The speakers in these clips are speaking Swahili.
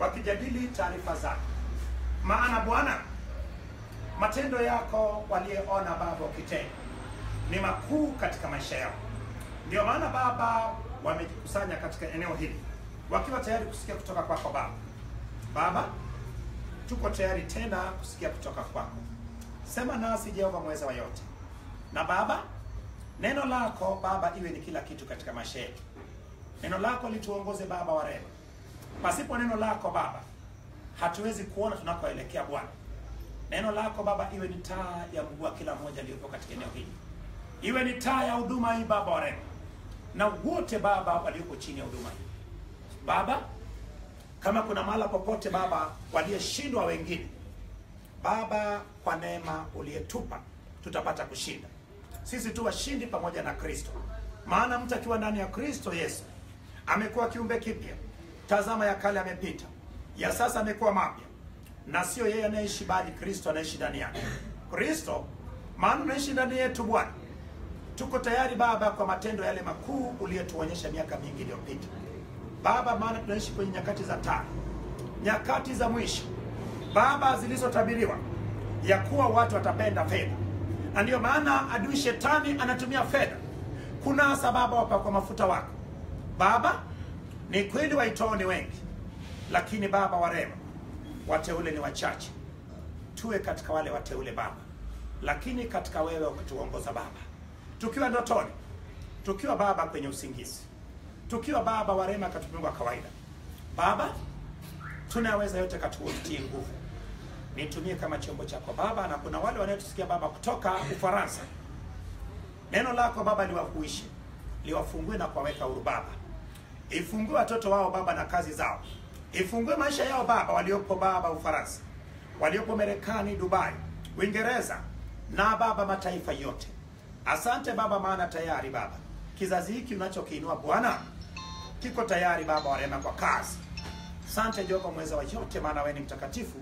wakijadili taarifa zake. Maana Bwana, matendo yako walioona Baba ukitenda ni makuu katika maisha yao. Ndio maana Baba wamejikusanya katika eneo hili wakiwa tayari kusikia kutoka kwako Baba. Baba, tuko tayari tena kusikia kutoka kwako. Sema nasi Jehova mweza wa yote. Na Baba, neno lako Baba iwe ni kila kitu katika maisha yetu. Neno lako lituongoze Baba wa rehema. Pasipo neno lako Baba, hatuwezi kuona tunakoelekea Bwana. Neno lako Baba iwe ni taa ya mguu wa kila mmoja aliyepo katika eneo hili. Iwe ni taa ya huduma hii Baba wa rehema. Na wote Baba walioko chini ya huduma hii. Baba, kama kuna mahala popote Baba waliyeshindwa wengine, Baba kwa neema uliyetupa tutapata kushinda. Sisi tu washindi pamoja na Kristo. Maana mtu akiwa ndani ya Kristo Yesu amekuwa kiumbe kipya. Tazama ya kale amepita, ya sasa amekuwa mapya. Na sio yeye anaishi bali Kristo anaishi ndani yake. Kristo, maana unaishi ndani yetu Bwana. Tuko tayari Baba kwa matendo yale makuu uliyotuonyesha miaka mingi iliyopita. Baba, maana tunaishi kwenye nyakati za taa, nyakati za mwisho Baba zilizotabiriwa ya kuwa watu watapenda fedha. Na ndio maana adui shetani anatumia fedha kunasa Baba wapakwa mafuta wako. Baba, ni kweli waitao ni wengi, lakini Baba wa rehema, wateule ni wachache. Tuwe katika wale wateule Baba, lakini katika wewe ukituongoza Baba, tukiwa ndotoni, tukiwa Baba kwenye usingizi, tukiwa Baba wa rehema katumiwa wa kawaida. Baba, tunaweza yote katutie nguvu. Nitumie kama chombo chako Baba, na kuna wale wanaotusikia Baba kutoka Ufaransa. Neno lako Baba liwahuishe, liwafungue na kuwaweka huru Baba. Ifungue watoto wao Baba na kazi zao. Ifungue maisha yao Baba waliopo Baba Ufaransa, waliopo Marekani, Dubai, Uingereza na Baba mataifa yote. Asante Baba, maana tayari Baba kizazi hiki unachokiinua Bwana kiko tayari Baba wa rehema kwa kazi. Asante Jehova mweza wa yote, maana wewe ni mtakatifu.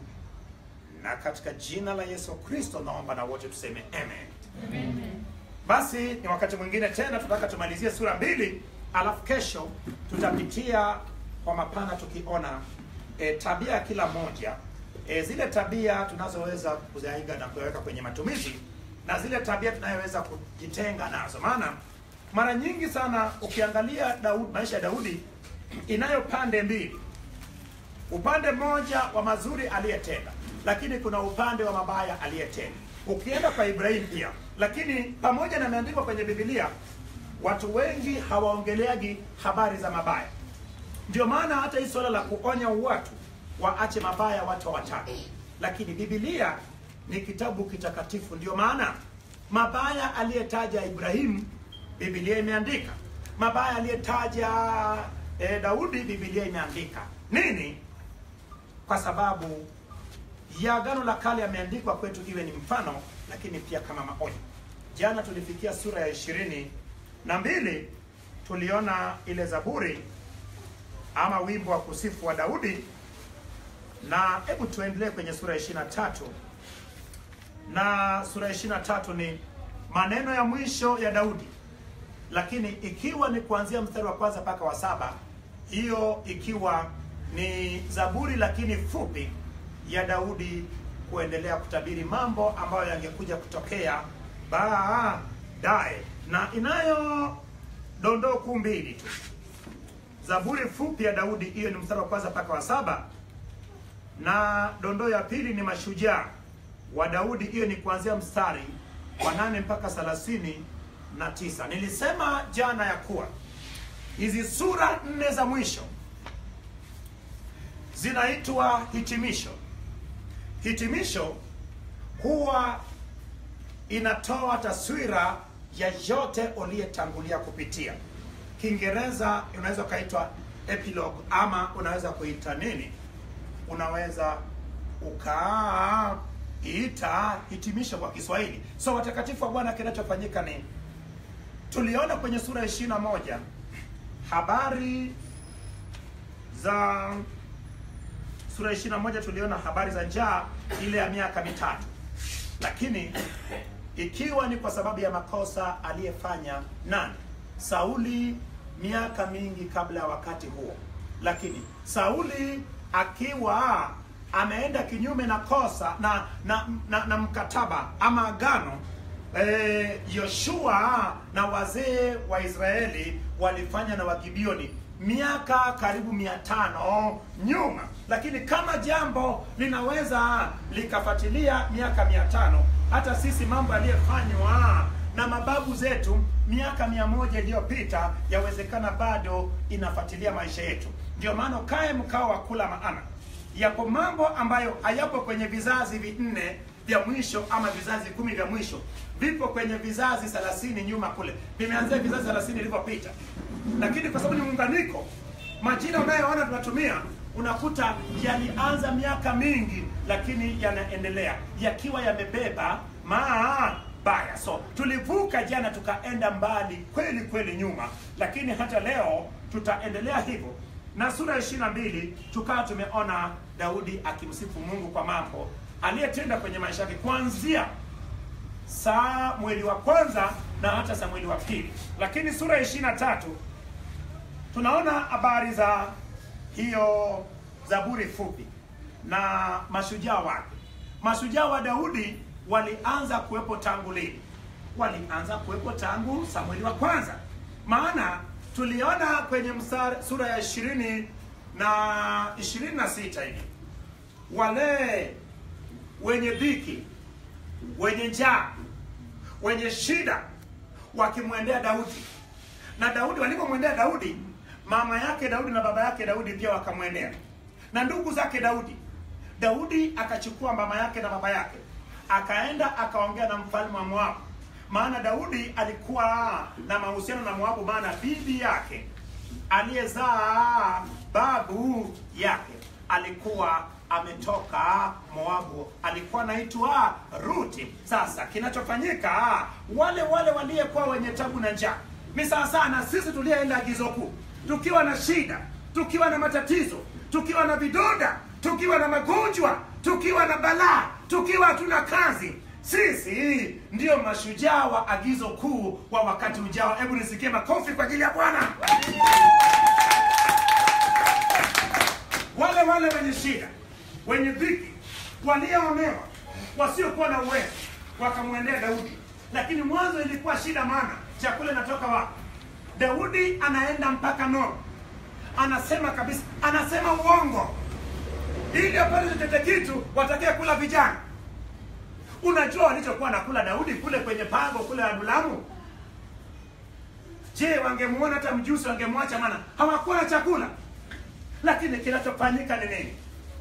Na katika jina la Yesu Kristo naomba na wote tuseme amen. Amen. Basi ni wakati mwingine tena tunataka tumalizie sura 2, alafu kesho tutapitia kwa mapana tukiona tabia ya kila moja. Zile tabia tunazoweza kuzaiga na kuweka kwenye matumizi, na zile tabia tunayoweza kujitenga nazo. Maana mara nyingi sana ukiangalia maisha ya Daudi inayo pande mbili. Upande mmoja wa mazuri aliyetenda, lakini kuna upande wa mabaya aliyetenda. Ukienda kwa Ibrahim pia, lakini pamoja na imeandikwa kwenye Biblia, watu wengi hawaongeleagi habari za mabaya. Ndio maana hata hii swala la kuonya watu waache mabaya watu hawataki. Lakini Biblia ni kitabu kitakatifu, ndio maana mabaya aliyetaja Ibrahim Biblia imeandika. Mabaya aliyetaja Daudi Biblia imeandika. Nini? Kwa sababu ya Agano la Kale yameandikwa kwetu iwe ni mfano, lakini pia kama maonyo. Jana tulifikia sura ya 22, tuliona ile Zaburi ama wimbo wa kusifu wa Daudi. Na hebu tuendelee kwenye sura ya 23. Na sura ya 23 ni maneno ya mwisho ya Daudi, lakini ikiwa ni kuanzia mstari wa kwanza mpaka wa 7, hiyo ikiwa ni Zaburi lakini fupi ya Daudi kuendelea kutabiri mambo ambayo yangekuja kutokea baadaye. Na inayo dondoo kuu mbili tu. Zaburi fupi ya Daudi hiyo ni mstari wa kwanza mpaka wa 7, na dondoo ya pili ni mashujaa wa Daudi, hiyo ni kuanzia mstari wa 8 mpaka 39. Nilisema jana ya kuwa hizi sura 4 za mwisho zinaitwa hitimisho. Hitimisho huwa inatoa taswira ya yote uliyetangulia kupitia. Kiingereza unaweza kaitwa epilogue, ama unaweza kuita nini? Unaweza ukaita hitimisho kwa Kiswahili. So watakatifu wa Bwana, kinachofanyika ni tuliona kwenye sura ya 21 habari za sura ya 21 tuliona habari za njaa ile ya miaka 3. Lakini ikiwa ni kwa sababu ya makosa aliyefanya nani? Sauli miaka mingi kabla ya wakati huo. Lakini Sauli akiwa ameenda kinyume na kosa na mkataba ama agano. Yoshua na wazee wa Israeli walifanya na Wagibioni miaka karibu 500 nyuma. Lakini kama jambo linaweza likafuatilia miaka 500, hata sisi mambo yaliyofanywa na mababu zetu miaka 100 iliyopita yawezekana bado inafuatilia maisha yetu. Ndio maana kae mkao wa kula, maana yapo mambo ambayo hayapo kwenye vizazi 4 vya mwisho ama vizazi 10 vya mwisho, vipo kwenye vizazi 30 nyuma kule. Vimeanzia vizazi 30 vilivyopita, lakini kwa sababu ni muunganiko, majina unayoona tunatumia unakuta yalianza miaka mingi, lakini yanaendelea yakiwa yamebeba mabaya. So tulivuka jana tukaenda mbali kweli kweli nyuma, lakini hata leo tutaendelea hivyo. Na sura ya 22 tukawa tumeona Daudi akimsifu Mungu kwa mambo aliyetenda kwenye maisha yake, kuanzia Samueli wa kwanza na hata Samueli wa pili. Lakini sura ya 23 tunaona habari za hiyo zaburi fupi na mashujaa wake. Mashujaa wa Daudi walianza kuwepo tangu lini? Walianza kuwepo tangu Samueli wa kwanza. Maana tuliona kwenye sura ya 20 na 26 hivi, wale wenye dhiki, wenye njaa, wenye shida wakimwendea Daudi. Na Daudi walipomwendea Daudi, mama yake Daudi na baba yake Daudi pia wakamwendea, na ndugu zake Daudi. Daudi akachukua mama yake na baba yake, akaenda akaongea na mfalme wa Moabu. Maana Daudi alikuwa na mahusiano na Moabu, maana bibi yake aliyezaa babu yake alikuwa ametoka Moabu, alikuwa anaitwa Ruti. Sasa kinachofanyika, wale waliyekuwa wenye tabu na njaa ni sawa na sisi tuliyeenda agizo kuu, tukiwa na shida, tukiwa na matatizo, tukiwa na vidonda, tukiwa na magonjwa, tukiwa na balaa, tukiwa hatuna kazi. Sisi ndio mashujaa wa agizo kuu wa wakati ujao. Hebu nisikie makofi kwa ajili ya Bwana. Wale wenye shida, wenye dhiki, walioonewa, wasiokuwa na uwezo wakamwendea Daudi. Lakini mwanzo ilikuwa shida, maana chakula inatoka wapi? Daudi anaenda mpaka Nob, anasema kabisa, anasema uongo ili apate chochote kitu watakia kula vijana. Unajua walichokuwa nakula Daudi kule kwenye pango kule Adulamu? Je, wangemuona hata mjusi wangemwacha, maana hawakuwa na chakula. Lakini kinachofanyika ni nini?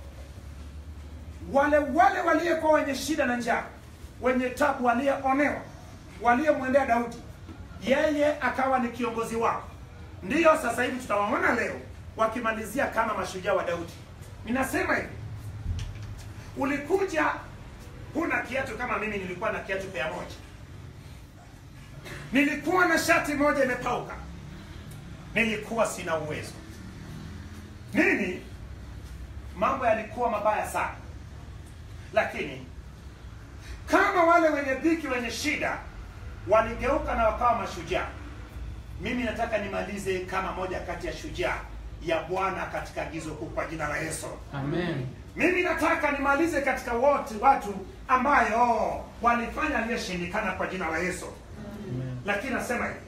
Wale waliyekuwa wenye shida na njaa, wenye tabu, walionewa, waliomwendea Daudi, yeye akawa ni kiongozi wao. Ndiyo sasa hivi tutawaona leo wakimalizia kama mashujaa wa Daudi. Ninasema hivi, ulikuja huna kiatu kama mimi nilikuwa na kiatu pea moja. Nilikuwa na shati moja imepauka. Nilikuwa sina uwezo. Nini? Mambo yalikuwa mabaya sana. Lakini kama wale wenye dhiki, wenye shida waligeuka na wakawa mashujaa, mimi nataka nimalize kama moja kati ya shujaa ya Bwana katika agizo kuu kwa jina la Yesu. Amen. Mimi nataka nimalize katika watu ambayo walifanya aliyeshindikana kwa jina la Yesu. Amen. Lakini nasema hivi,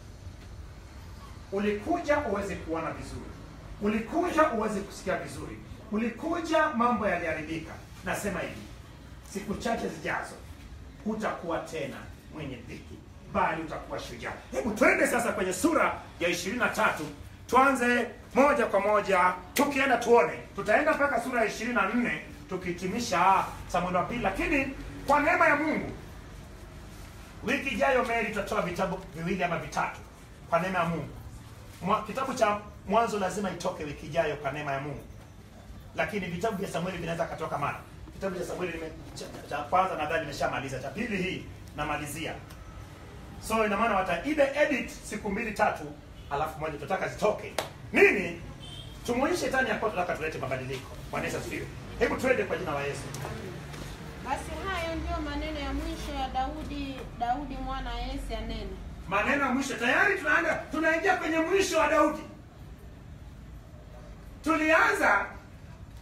ulikuja uweze kuona vizuri, ulikuja uweze kusikia vizuri, ulikuja mambo yaliharibika. Nasema hivi, siku chache zijazo hutakuwa tena mwenye dhiki, bali utakuwa shujaa. Hebu twende sasa kwenye sura ya 23, tuanze moja kwa moja tukienda tuone. Tutaenda mpaka sura ya 24 tukihitimisha Samueli wa pili. Lakini kwa neema ya Mungu, wiki ijayo Mary tutatoa vitabu 2 ama 3 kwa neema ya Mungu. Kitabu cha Mwanzo lazima itoke wiki ijayo kwa neema ya Mungu. Lakini vitabu vya Samueli vinaweza katoka mara. Kitabu cha Samueli cha kwanza nadhani nimeshamaliza, cha pili hii namalizia. So ina maana edit siku 2-3, alafu moja tutaka zitoke. Nini? Tumuonyeshe shetani hapo, tunataka tulete mabadiliko. Bwana Yesu asifiwe. Hebu twende kwa jina la Yesu. Basi hayo ndio maneno ya mwisho ya Daudi mwana wa Yese anena. Maneno ya mwisho tayari tunaingia kwenye mwisho wa Daudi. Tulianza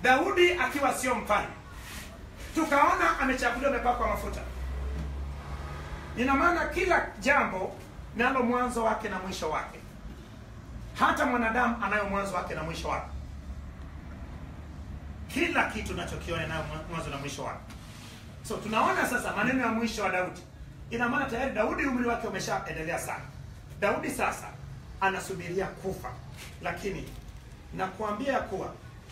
Daudi akiwa sio mfalme, tukaona amechaguliwa, amepakwa mafuta. Ina maana kila jambo nalo mwanzo wake na mwisho wake. Hata mwanadamu anayo mwanzo wake na mwisho wake. Kila kitu tunachokiona nayo mwanzo na mwisho wake. So tunaona sasa maneno ya mwisho wa Daudi. Ina maana tayari Daudi umri wake umeshaendelea sana. Daudi sasa anasubiria kufa. Lakini nakuambia kuwa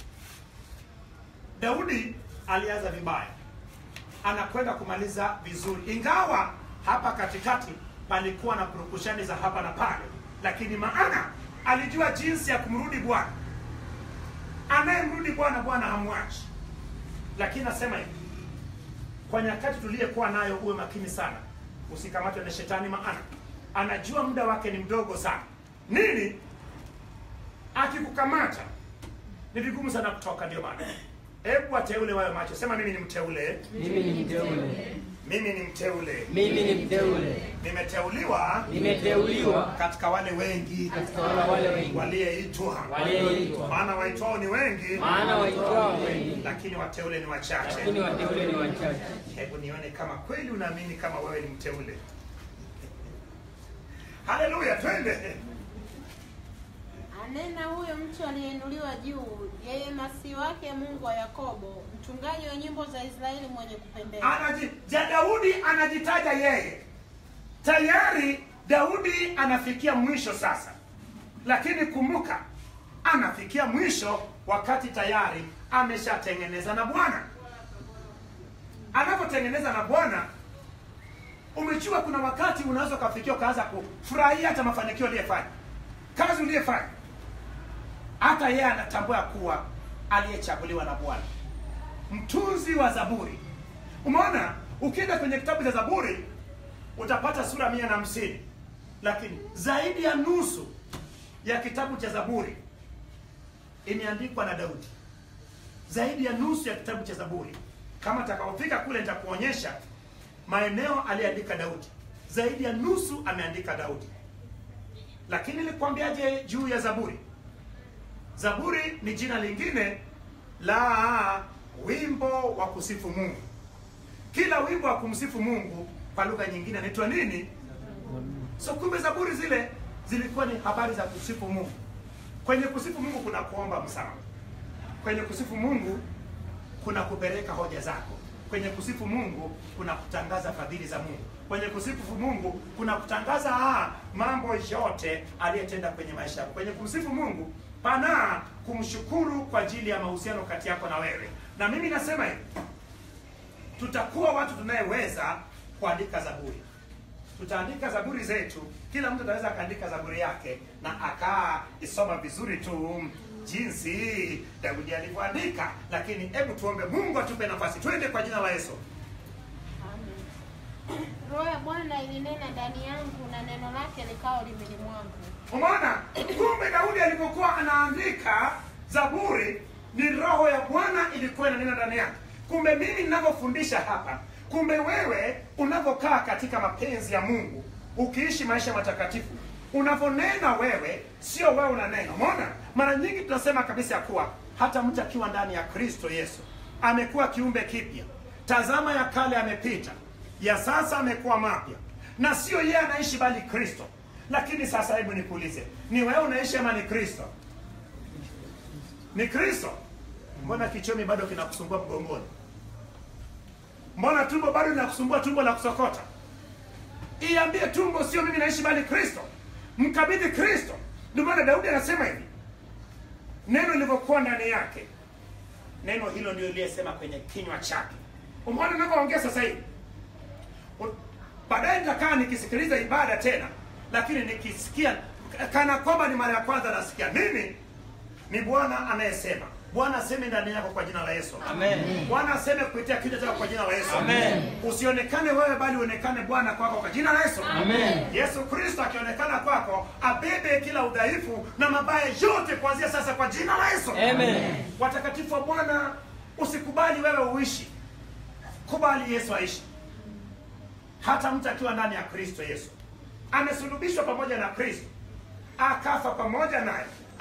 Daudi alianza vibaya, anakwenda kumaliza vizuri, ingawa hapa katikati palikuwa na purukushani za hapa na pale, lakini maana alijua jinsi ya kumrudi Bwana. Anayemrudi Bwana, Bwana hamwachi. Lakini nasema hivi, kwa nyakati tuliyekuwa nayo uwe makini sana, usikamatwe na shetani, maana anajua muda wake ni mdogo sana. Nini? Akikukamata ni vigumu sana kutoka. Ndio maana hebu wateule wawe macho. Sema mimi ni mteule. Mimi ni mteule. Mimi ni mteule. Mimi ni mteule. Nimeteuliwa. Nimeteuliwa katika wale wengi. katika wale wengi Walioitwa. walioitwa. Maana waitwao ni wengi. Maana waitwao wengi, Lakini wateule ni wachache. lakini wateule ni wachache. Hebu nione kama kweli unaamini kama wewe ni mteule. Haleluya, twende. Anena huyo mtu aliyeinuliwa juu, yeye masihi wake Mungu wa Yakobo, mchungaji wa nyimbo za Israeli mwenye kupendeza. Daudi anajitaja yeye. Tayari Daudi anafikia mwisho sasa. Lakini kumbuka, anafikia mwisho wakati tayari ameshatengeneza na Bwana. Anapotengeneza na Bwana, umejua kuna wakati unaweza kufikia ukaanza kufurahia hata mafanikio uliyofanya, kazi uliyofanya. Hata yeye anatambua kuwa aliyechaguliwa na Bwana. Mtunzi wa Zaburi. Umeona, ukienda kwenye kitabu cha Zaburi utapata sura 150. Lakini zaidi ya nusu ya kitabu cha Zaburi imeandikwa na Daudi. Zaidi ya nusu ya kitabu cha Zaburi. Kama takapofika kule nitakuonyesha maeneo aliandika Daudi. Zaidi ya nusu ameandika Daudi. Lakini nilikwambiaje juu ya Zaburi? Zaburi ni jina lingine la wimbo wa kusifu Mungu. Kila wimbo wa kumsifu Mungu kwa lugha nyingine inaitwa nini? So kumbe Zaburi zile zilikuwa ni habari za kusifu Mungu. Kwenye kusifu Mungu kuna kuomba msamaha. Kwenye kusifu Mungu kuna kupeleka hoja zako. Kwenye kusifu Mungu kuna kutangaza fadhili za Mungu. Kwenye kusifu Mungu kuna kutangaza mambo yote aliyetenda kwenye maisha yako. Kwenye kusifu Mungu pana kumshukuru kwa ajili ya mahusiano kati yako na wewe. Na mimi nasema hivi, tutakuwa watu tunayeweza kuandika Zaburi. Tutaandika Zaburi zetu, kila mtu ataweza akaandika Zaburi yake na isoma vizuri tu jinsi Daudi alivyoandika. Lakini hebu tuombe Mungu atupe nafasi. Twende kwa jina la Yesu. Amen. Roho ya Bwana ilinena ndani yangu, na neno lake likao limini mwangu. Umeona? Kumbe Daudi alipokuwa anaandika Zaburi, ni roho ya Bwana ilikuwa inanena ndani yake. Kumbe mimi ninavyofundisha hapa, kumbe wewe unavyokaa katika mapenzi ya Mungu, ukiishi maisha matakatifu, unavyonena wewe, sio wewe unanena. Umeona? Mara nyingi tunasema kabisa kuwa hata mtu akiwa ndani ya Kristo Yesu amekuwa kiumbe kipya. Tazama ya kale yamepita, ya sasa amekuwa mapya. Na sio yeye anaishi bali Kristo. Lakini sasa hebu nikuulize, ni wewe unaishi ama ni Kristo? Ni Kristo. Mbona kichomi bado kinakusumbua mgongoni? Mbona tumbo bado linakusumbua, tumbo la kusokota? Iambie tumbo, sio mimi naishi bali Kristo. Mkabidhi Kristo. Ndio maana Daudi anasema hivi, neno lilivyokuwa ndani yake, neno hilo ndio aliyesema kwenye kinywa chake. Umeona ninapoongea sasa hivi? Baadaye nitakaa nikisikiliza ibada tena, lakini nikisikia kana kwamba ni mara ya kwanza nasikia. Nini? Ni Bwana anayesema. Bwana aseme ndani yako kwa jina la Yesu. Amen. Bwana aseme kupitia kinywa chako kwa jina la Yesu. Amen. Usionekane wewe bali uonekane Bwana kwako kwa jina la Yesu. Amen. Yesu Kristo akionekana kwako, abebe kila udhaifu na mabaya yote kuanzia sasa kwa jina la Yesu. Amen. Watakatifu wa Bwana, usikubali wewe uishi. Kubali Yesu aishi. Hata mtu akiwa ndani ya Kristo Yesu, amesulubishwa pamoja na Kristo, akafa pamoja naye,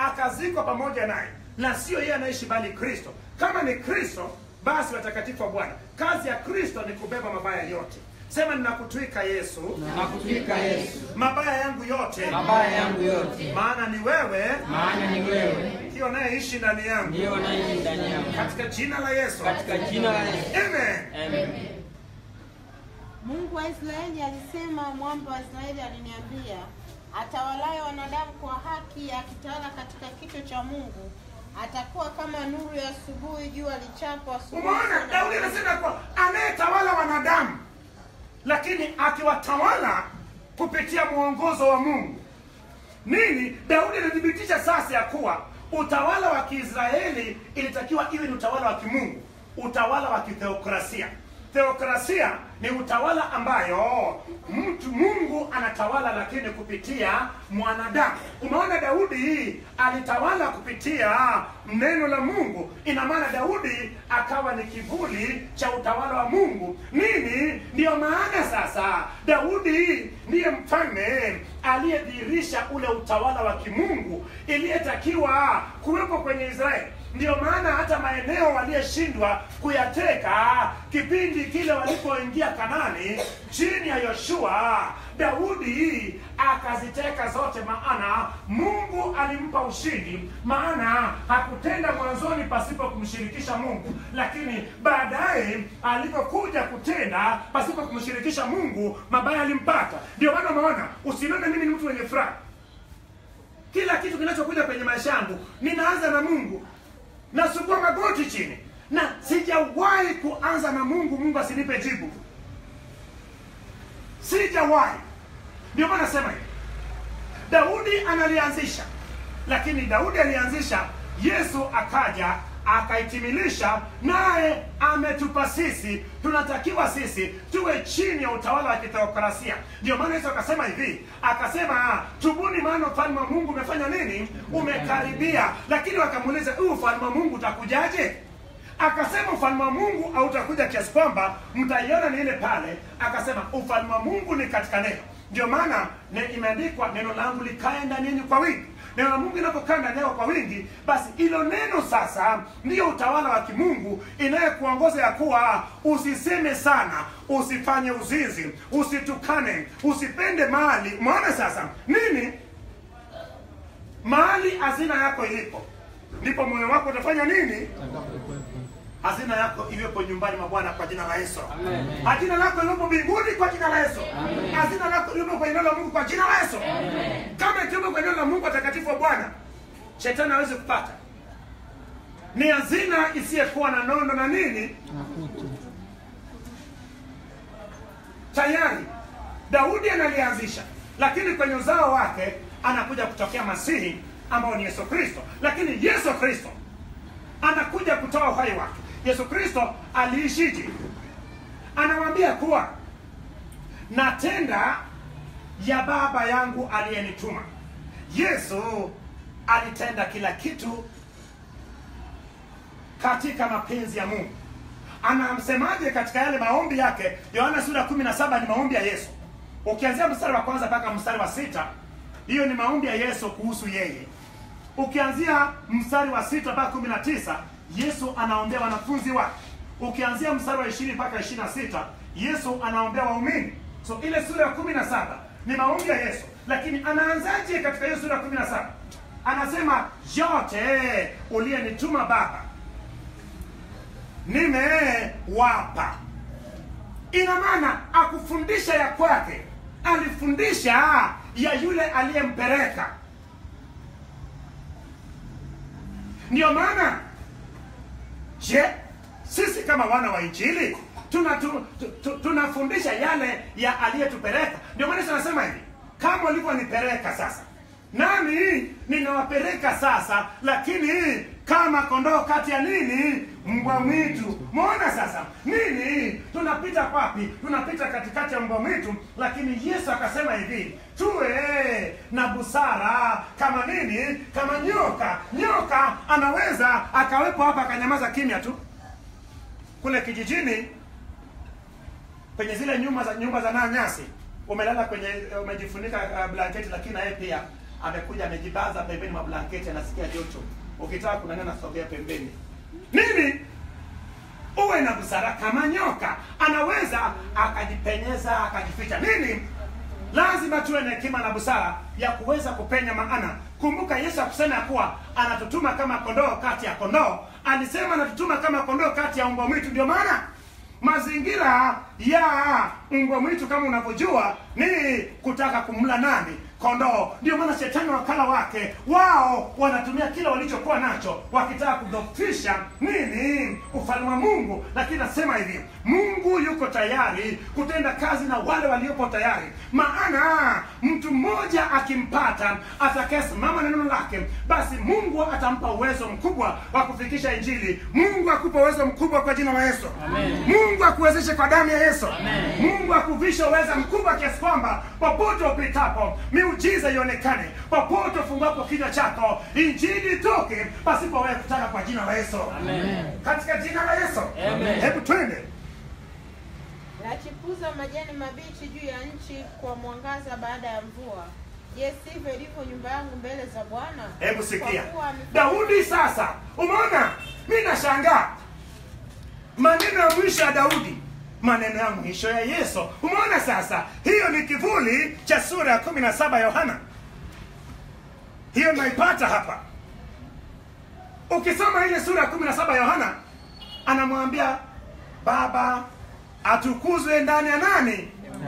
akazikwa pamoja naye, na sio yeye anaishi bali Kristo. Kama ni Kristo, basi watakatifu wa Bwana, kazi ya Kristo ni kubeba mabaya yote. Sema, ninakutwika Yesu, nakutwika Yesu mabaya yangu yote, mabaya yangu yote, maana ni wewe ndio unayeishi ndani yangu, ndio unaishi ndani yangu, katika jina la Yesu, katika jina la Yesu. Amen. Amen. Mungu wa Israeli alisema, mwamba wa Israeli aliniambia, atawalaye wanadamu kwa haki, akitawala katika kicho cha Mungu, atakuwa kama nuru ya asubuhi, jua lichapo asubuhi. Umeona, Daudi anasema kwa anayetawala wanadamu, lakini akiwatawala kupitia mwongozo wa Mungu. Nini? Daudi anathibitisha sasa ya kuwa utawala wa Kiisraeli ilitakiwa iwe ni utawala wa kimungu, utawala wa kitheokrasia. Theokrasia ni utawala ambayo Mungu anatawala lakini kupitia mwanadamu. Umeona, Daudi alitawala kupitia neno la Mungu. Ina maana Daudi akawa ni kivuli cha utawala wa Mungu. Nini? Ndiyo maana sasa Daudi ndiye mfalme aliyedhihirisha ule utawala wa kimungu iliyetakiwa kuwepo kwenye Israeli. Ndiyo maana hata maeneo waliyeshindwa kuyateka kipindi kile walipoingia Kanani chini ya Yoshua, Daudi akaziteka zote, maana Mungu alimpa ushindi. Maana hakutenda mwanzoni pasipo kumshirikisha Mungu, lakini baadaye alipokuja kutenda pasipo kumshirikisha Mungu, mabaya alimpata. Ndio maana umeona, usinione mimi ni mtu mwenye furaha. Kila kitu kinachokuja kwenye maisha yangu ninaanza na Mungu. Nasugua magoti chini, na sijawahi kuanza na Mungu asinipe jibu. Sijawahi. Ndio maana nasema hivi, Daudi analianzisha, lakini Daudi alianzisha, Yesu akaja akaitimilisha, naye ametupa sisi. Tunatakiwa sisi tuwe chini ya utawala wa kitheokrasia. Ndio maana Yesu akasema hivi, akasema, tubuni maana ufalme wa Mungu umefanya nini? Umekaribia. Lakini wakamuuliza, ufalme wa Mungu utakujaje? Akasema, ufalme wa Mungu hautakuja kiasi kwamba mtaiona ni ile pale. Akasema, ufalme wa Mungu ni katika neno. Ndio maana imeandikwa, neno langu likae ndani yenu kwa wingi. Neno la Mungu linapokaa ndani yako kwa wingi, basi hilo neno sasa ndiyo utawala wa kimungu inayekuongoza ya kuwa usiseme sana, usifanye uzinzi, usitukane, usipende mali. Maana sasa nini? Mali hazina yako ilipo, ndipo moyo wako utafanya nini? Hazina yako iwepo nyumbani mwa Bwana kwa jina la Yesu. Amen. Hazina lako iwepo mbinguni kwa jina la Yesu. Amen. Hazina lako iwepo kwa neno la Mungu kwa jina la Yesu. Amen. Kama ikiwepo kwa neno la Mungu watakatifu wa Bwana, shetani hawezi kupata. Ni hazina isiyekuwa na nondo na nini? Tayari Daudi analianzisha, lakini kwenye uzao wake anakuja kutokea Masihi ambao ni Yesu Kristo. Lakini Yesu Kristo anakuja kutoa uhai wake. Yesu Kristo aliishije? Anamwambia kuwa natenda ya Baba yangu aliyenituma. Yesu alitenda kila kitu katika mapenzi ya Mungu. Anamsemaje katika yale maombi yake? Yohana sura 17 ni maombi ya Yesu. Ukianzia mstari wa kwanza mpaka mstari wa 6, hiyo ni maombi ya Yesu kuhusu yeye. Ukianzia mstari wa 6 mpaka 19, Yesu anaombea wanafunzi wake. Ukianzia mstari wa 20 mpaka 26, Yesu anaombea waumini. So ile sura ya 17 ni maombi ya Yesu. Lakini anaanzaje katika hiyo sura ya 17? Anasema, yote uliyenituma Baba nimewapa. Ina maana akufundisha ya kwake, alifundisha ya yule aliyempeleka. Ndio maana sisi kama wana wa Injili tunafundisha yale ya aliyetupeleka. Ndio maana tunasema hivi, kama ulivyonipeleka sasa, nami ninawapeleka sasa, lakini kama kondoo kati ya nini? Mbwa mwitu. Muona sasa nini? Tunapita wapi? Tunapita katikati ya mbwa mwitu. Lakini Yesu akasema hivi, tuwe na busara kama nini? Kama nyoka. Nyoka anaweza akawepo hapa akanyamaza kimya tu. Kule kijijini kwenye zile nyumba za nyasi, umelala kwenye, umejifunika blanketi, lakini yeye pia amekuja amejibaza pembeni mwa blanketi, anasikia joto. Ukitaka kunanena, sogea pembeni. Nini? Uwe na busara kama nyoka. Anaweza akajipenyeza akajificha. Nini? Lazima tuwe na hekima na busara ya kuweza kupenya maana. Kumbuka Yesu akusema kuwa anatutuma kama kondoo kati ya kondoo. Alisema anatutuma kama kondoo kati ya mbwa mwitu. Ndio maana mazingira ya mbwa mwitu kama unavyojua ni kutaka kumla nani? Kondoo. Ndio maana shetani wakala wake wao wanatumia kila walichokuwa nacho wakitaka kudhoofisha nini? Ufalme wa Mungu. Lakini nasema hivi, Mungu yuko tayari kutenda kazi na wale waliopo tayari. Maana mtu mmoja akimpata atakayesimama na neno lake, basi Mungu atampa uwezo mkubwa wa kufikisha Injili. Mungu akupa uwezo mkubwa kwa jina la Yesu. Amen. Mungu akuwezeshe kwa damu ya Yesu. Amen. Mungu akuvishe uwezo mkubwa kiasi kwamba popote upitapo miujiza ionekane, popote ufunguapo kinywa chako Injili itoke pasipo wewe kutaka kwa jina la Yesu. Amen. Katika jina la Yesu. Amen. Hebu twende. Lachipuza majani mabichi juu ya nchi kwa mwangaza baada ya mvua. Je, sivyo ilivyo nyumba yangu mbele za Bwana? Hebu sikia. Kwa kuwa Daudi sasa. Umeona? Mimi nashangaa. Maneno ya mwisho ya Daudi, maneno ya mwisho ya Yesu. Umeona sasa? Hiyo ni kivuli cha sura ya 17 Yohana. Hiyo naipata hapa. Ukisoma ile sura ya 17 Yohana, anamwambia Baba atukuzwe ndani ya nani?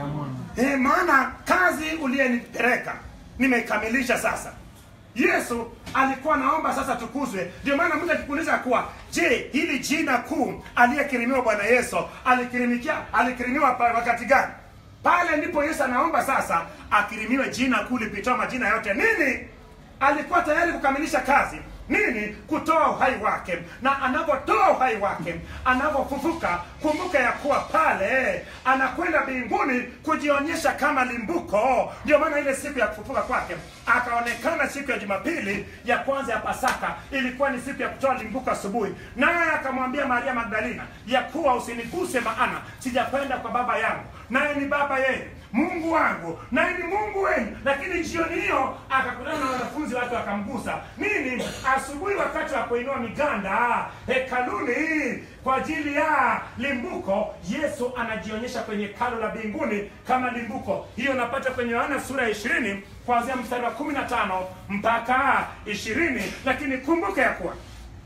Maana kazi uliyenipeleka nimeikamilisha sasa. Yesu alikuwa naomba sasa tukuzwe. Ndio maana mtu akikuuliza kuwa, je, hili jina kuu aliyekirimiwa Bwana Yesu alikirimiwa wakati gani? Pale ndipo Yesu anaomba sasa akirimiwe jina kuu lipitao majina yote. Nini? Alikuwa tayari kukamilisha kazi. Nini? Kutoa uhai wake. Na anapotoa uhai wake, anapofufuka, kumbuka ya kuwa pale anakwenda mbinguni kujionyesha kama limbuko. Ndio maana ile siku ya kufufuka kwake akaonekana siku ya Jumapili ya kwanza ya Pasaka, ilikuwa ni siku ya kutoa limbuko asubuhi. Naye akamwambia Maria Magdalena ya kuwa usiniguse, maana sijakwenda kwa Baba yangu, naye ni Baba yenu, Mungu wangu naye ni Mungu wenu. Lakini jioni hiyo akakutana na wanafunzi wake wakamgusa. Nini? Asubuhi wakati wa kuinua miganda hekaluni kwa ajili ya limbuko, Yesu anajionyesha kwenye hekalu la mbinguni kama limbuko. Hiyo napata kwenye Yohana sura ya 20 kuanzia mstari wa 15 mpaka 20. Lakini kumbuka ya kuwa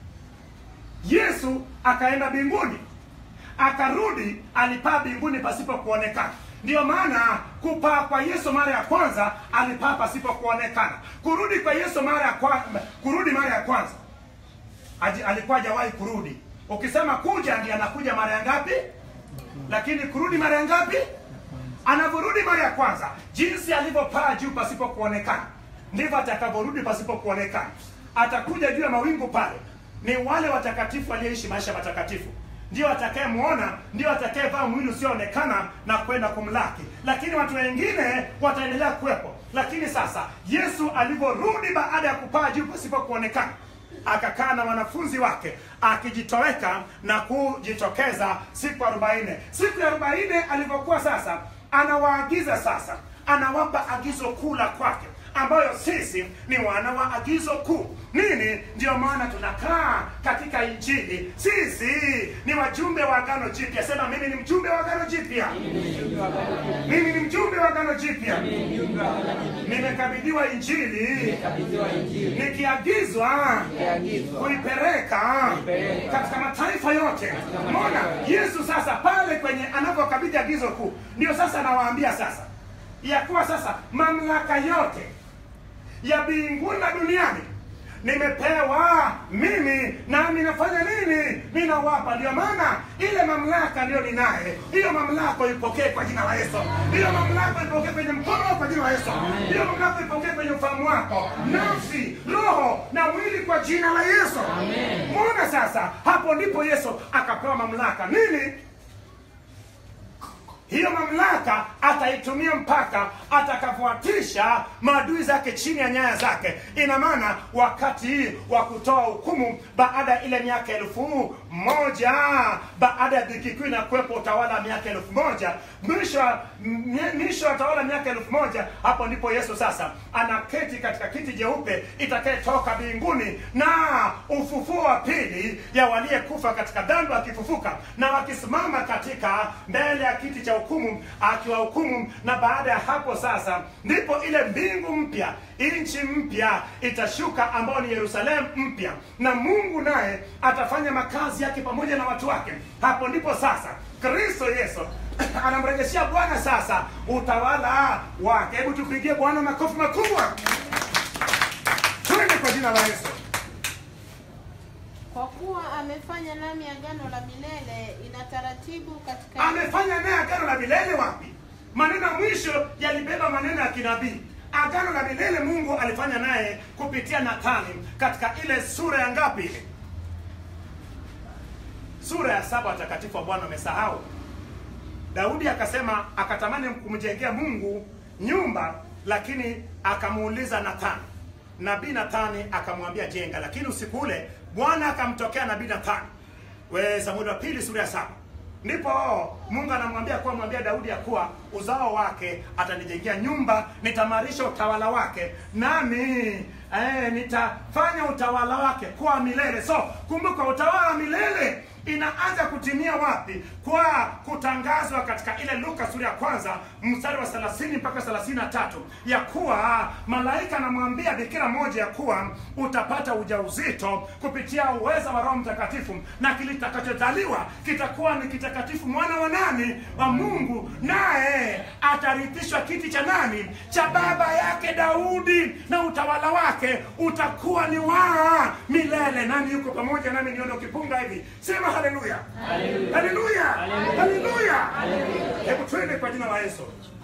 Yesu akaenda mbinguni, akarudi, alipaa mbinguni pasipo kuonekana. Ndio maana kupaa kwa Yesu mara ya kwanza alipaa pasipo kuonekana. Kurudi kwa Yesu mara ya kwanza alikuwa hajawahi kurudi. Ukisema kuja, ndiye anakuja mara ya ngapi? Lakini kurudi mara ya ngapi? Anavorudi mara ya kwanza, jinsi alivyopaa juu pasipo kuonekana, ndivyo atakavyorudi pasipo kuonekana. Atakuja juu ya mawingu pale. Ni wale watakatifu walioishi maisha matakatifu ndio atakayemuona, ndio atakayevaa mwili usioonekana na kwenda kumlaki. Lakini watu wengine wataendelea kuwepo. Lakini sasa Yesu alivyorudi baada ya kupaa juu pasipo kuonekana, akakaa na wanafunzi wake akijitoweka na kujitokeza siku 40. Siku ya 40 alivyokuwa sasa anawaagiza, sasa anawapa agizo kuu la kwake, ambayo sisi ni wana wa agizo kuu. Nini? Ndio maana tunakaa katika Injili. Sisi ni wajumbe wa agano jipya. Sema, mimi ni mjumbe wa agano jipya. Mimi ni mjumbe wa agano jipya. Nimekabidhiwa Injili, nikiagizwa kuipeleka katika mataifa yote. Umeona? Yesu sasa pale kwenye anapokabidhi agizo kuu, ndio sasa anawaambia sasa ya kuwa sasa mamlaka yote ya mbinguni na duniani nimepewa mimi, nami nafanya nini? Ninawapa. Ndio maana ile mamlaka ndio ninaye. Hiyo mamlaka ipokee kwa jina la Yesu. Hiyo mamlaka ipokee kwenye mkono wako kwa jina la Yesu. Hiyo mamlaka ipokee kwenye ufahamu wako, nafsi, roho na mwili kwa jina la Yesu. Amen. Muona sasa, hapo ndipo Yesu akapewa mamlaka. Nini? hiyo mamlaka ataitumia mpaka atakapoatisha maadui zake chini ya nyaya zake. Ina maana wakati wa kutoa hukumu baada ya ile miaka 1000, baada ya dhiki kuu na kuwepo utawala wa miaka 1000, mwisho wa utawala miaka 1000, hapo ndipo Yesu sasa anaketi katika kiti jeupe itakayetoka mbinguni, na ufufuo wa pili ya waliyekufa katika dhambi wakifufuka na wakisimama katika mbele ya kiti cha hukumu akiwahukumu. Na baada ya hapo sasa ndipo ile mbingu mpya, nchi mpya itashuka, ambao ni Yerusalemu mpya, na Mungu naye atafanya makazi yake pamoja na watu wake. Hapo ndipo sasa Kristo Yesu anamrejeshia Bwana sasa utawala wake. Hebu tupigie Bwana makofi makubwa. Twende kwa jina la Yesu. Kwa kuwa amefanya nami agano la milele, ina taratibu katika... Amefanya naye agano la milele wapi? Maneno ya mwisho yalibeba maneno ya kinabii. Agano la milele Mungu alifanya naye kupitia Nathani katika ile sura ya ngapi ile? Sura ya 7. Watakatifu wa Bwana wamesahau. Daudi akasema akatamani kumjengea Mungu nyumba, lakini akamuuliza Nathani. Nabii Nathani akamwambia jenga, lakini usiku ule Bwana akamtokea nabii Nathani. Samueli wa pili sura ya 7. Ndipo Mungu anamwambia kuwa mwambia Daudi ya kuwa uzao wake atanijengea nyumba, nitamarisha utawala wake, nami nitafanya utawala wake kwa milele. So kumbuka utawala wa milele inaanza kutimia wapi? Kwa kutangazwa katika ile Luka sura ya 1 mstari wa 30 mpaka 33, ya kuwa malaika anamwambia bikira moja ya kuwa utapata ujauzito kupitia uweza wa Roho Mtakatifu, na kilitakachozaliwa kitakuwa ni kitakatifu, mwana wa nani? Wa Mungu, naye atarithishwa kiti cha nani? Cha baba yake Daudi, na utawala wake utakuwa ni wa milele. Nani yuko pamoja nami nione ukipunga hivi? Sema haleluya. Haleluya. Haleluya. Hebu twende kwa jina la Yesu.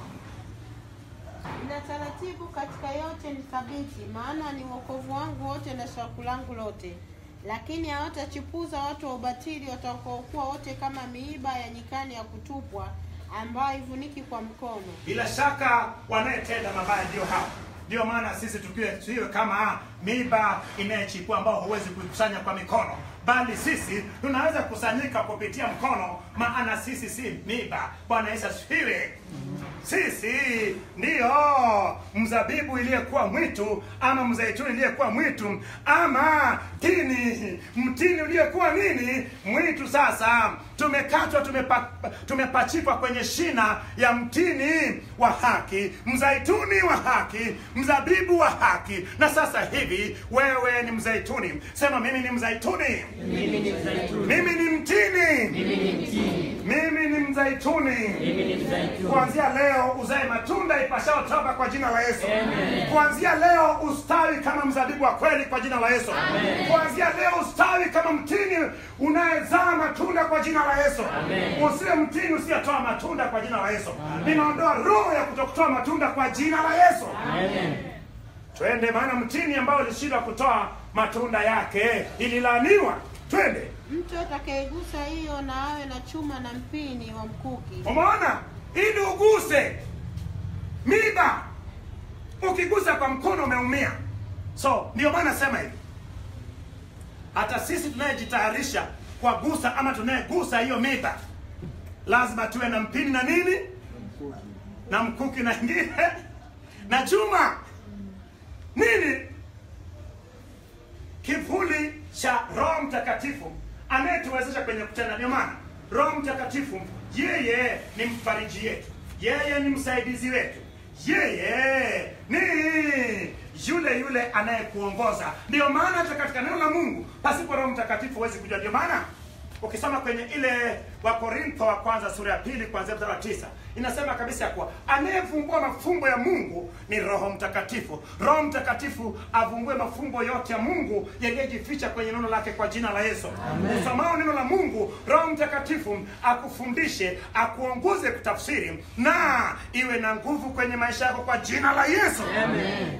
Ina taratibu katika yote ni thabiti, maana ni wokovu wangu wote na shauku langu lote. Lakini hawatachipuza watu wa ubatili watakaokuwa wote kama miiba ya nyikani ya kutupwa, ambayo ivuniki kwa mkono. Bila shaka wanayetenda mabaya ndio hao. Ndio maana sisi tusiwe kama miiba inayechipua ambao huwezi kuikusanya kwa mikono, bali sisi tunaweza kusanyika kupitia mkono, maana sisi si miiba. Bwana Yesu asifiwe. Sisi ndio mzabibu iliyekuwa mwitu, ama mzaituni iliyekuwa mwitu, ama mtini uliyekuwa nini? Mwitu. Sasa tumekatwa, tumepachikwa kwenye shina ya mtini wa haki, mzaituni wa haki, mzabibu wa haki. Na sasa hivi wewe ni mzaituni. Sema mimi ni mzaituni. Mimi ni mzaituni. Mimi ni mtini. Mimi ni mtini. Mimi ni mzaituni. Mimi ni mzaituni. Kuanzia leo uzae matunda ipashao toba kwa jina la Yesu. Amen. Kuanzia leo ustawi kama mzabibu wa kweli kwa jina la Yesu. Amen. Kuanzia leo ustawi kama mtini unayezaa matunda kwa jina la Yesu. Amen. Usiwe mtini usiyetoa matunda kwa jina la Yesu. Ninaondoa roho ya kutokutoa matunda kwa jina la Yesu. Amen. Twende, maana mtini ambao ulishindwa kutoa matunda yake ililaaniwa. Twende. Mtu atakayegusa hiyo na awe na chuma na mpini wa mkuki. Umeona? Ili uguse miba, ukigusa kwa mkono umeumia. So ndio maana nasema hivi, hata sisi tunayejitayarisha kwa gusa ama tunayegusa hiyo miba, lazima tuwe na mpini na nini? Na mkuki na ingine na chuma. Nini? Kivuli cha Roho Mtakatifu anayetuwezesha kwenye kutenda. Ndio maana Roho Mtakatifu yeye ni mfariji yetu, yeye ni msaidizi wetu, yeye ni yule anayekuongoza. Ndio maana hata katika neno la Mungu pasipo Roho Mtakatifu huwezi kujua. Ndio maana ukisoma kwenye ile Wakorintho wa kwanza sura ya 2 kuanzia mstari wa 9 inasema kabisa kuwa anayevumbua mafumbo ya Mungu ni Roho Mtakatifu. Roho Mtakatifu avumbue mafumbo yote ya Mungu yaliyojificha kwenye neno lake kwa jina la Yesu. Usomao neno la Mungu, Roho Mtakatifu akufundishe, akuongoze kutafsiri, na iwe na nguvu kwenye maisha yako kwa jina la Yesu. Amen.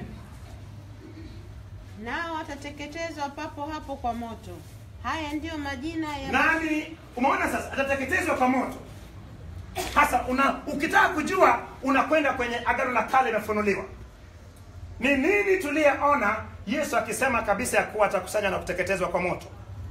Nao watateketezwa papo hapo kwa moto. Haya ndiyo majina ya... Nani? Umeona sasa, atateketezwa kwa moto. Hasa ukitaka kujua unakwenda kwenye Agano la Kale imefunuliwa. Ni nini tuliyeona Yesu akisema kabisa ya kuwa atakusanya na kuteketezwa kwa moto?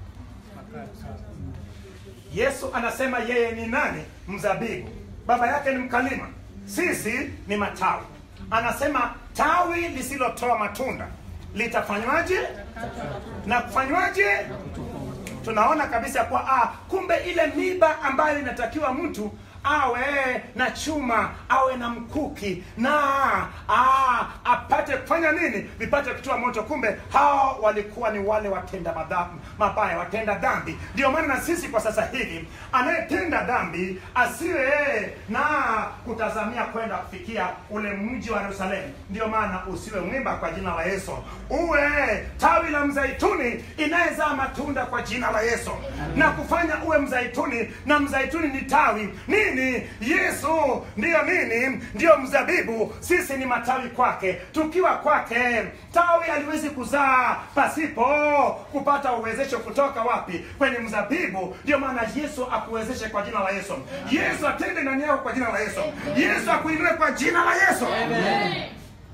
Yesu anasema yeye ni nani? Mzabibu. Baba yake ni mkalima. Sisi ni matawi. Anasema tawi lisilotoa matunda litafanywaje? Na kufanywaje? Tunaona kabisa kwa kumbe ile miba ambayo inatakiwa mtu awe na chuma, awe na mkuki, na apate kufanya nini? Vipate kutoa moto. Kumbe hao walikuwa ni wale watenda mabaya, watenda dhambi. Ndio maana na sisi kwa sasa hivi, anayetenda dhambi asiwe na kutazamia kwenda kufikia ule mji wa Yerusalemu. Ndio maana usiwe mwimba kwa jina la Yesu, uwe tawi la mzaituni inayezaa matunda kwa jina la Yesu. Na kufanya uwe mzaituni, na mzaituni ni tawi nini? Yesu ndio nini? Ndio mzabibu. Sisi ni matawi kwake. Tukiwa kwake, tawi haliwezi kuzaa pasipo kupata uwezesho kutoka wapi? Kwenye mzabibu. Ndio maana Yesu akuwezeshe kwa jina la Yesu. Yesu atende ndani yako kwa jina la Yesu. Yesu akuinue kwa jina la Yesu. Amen.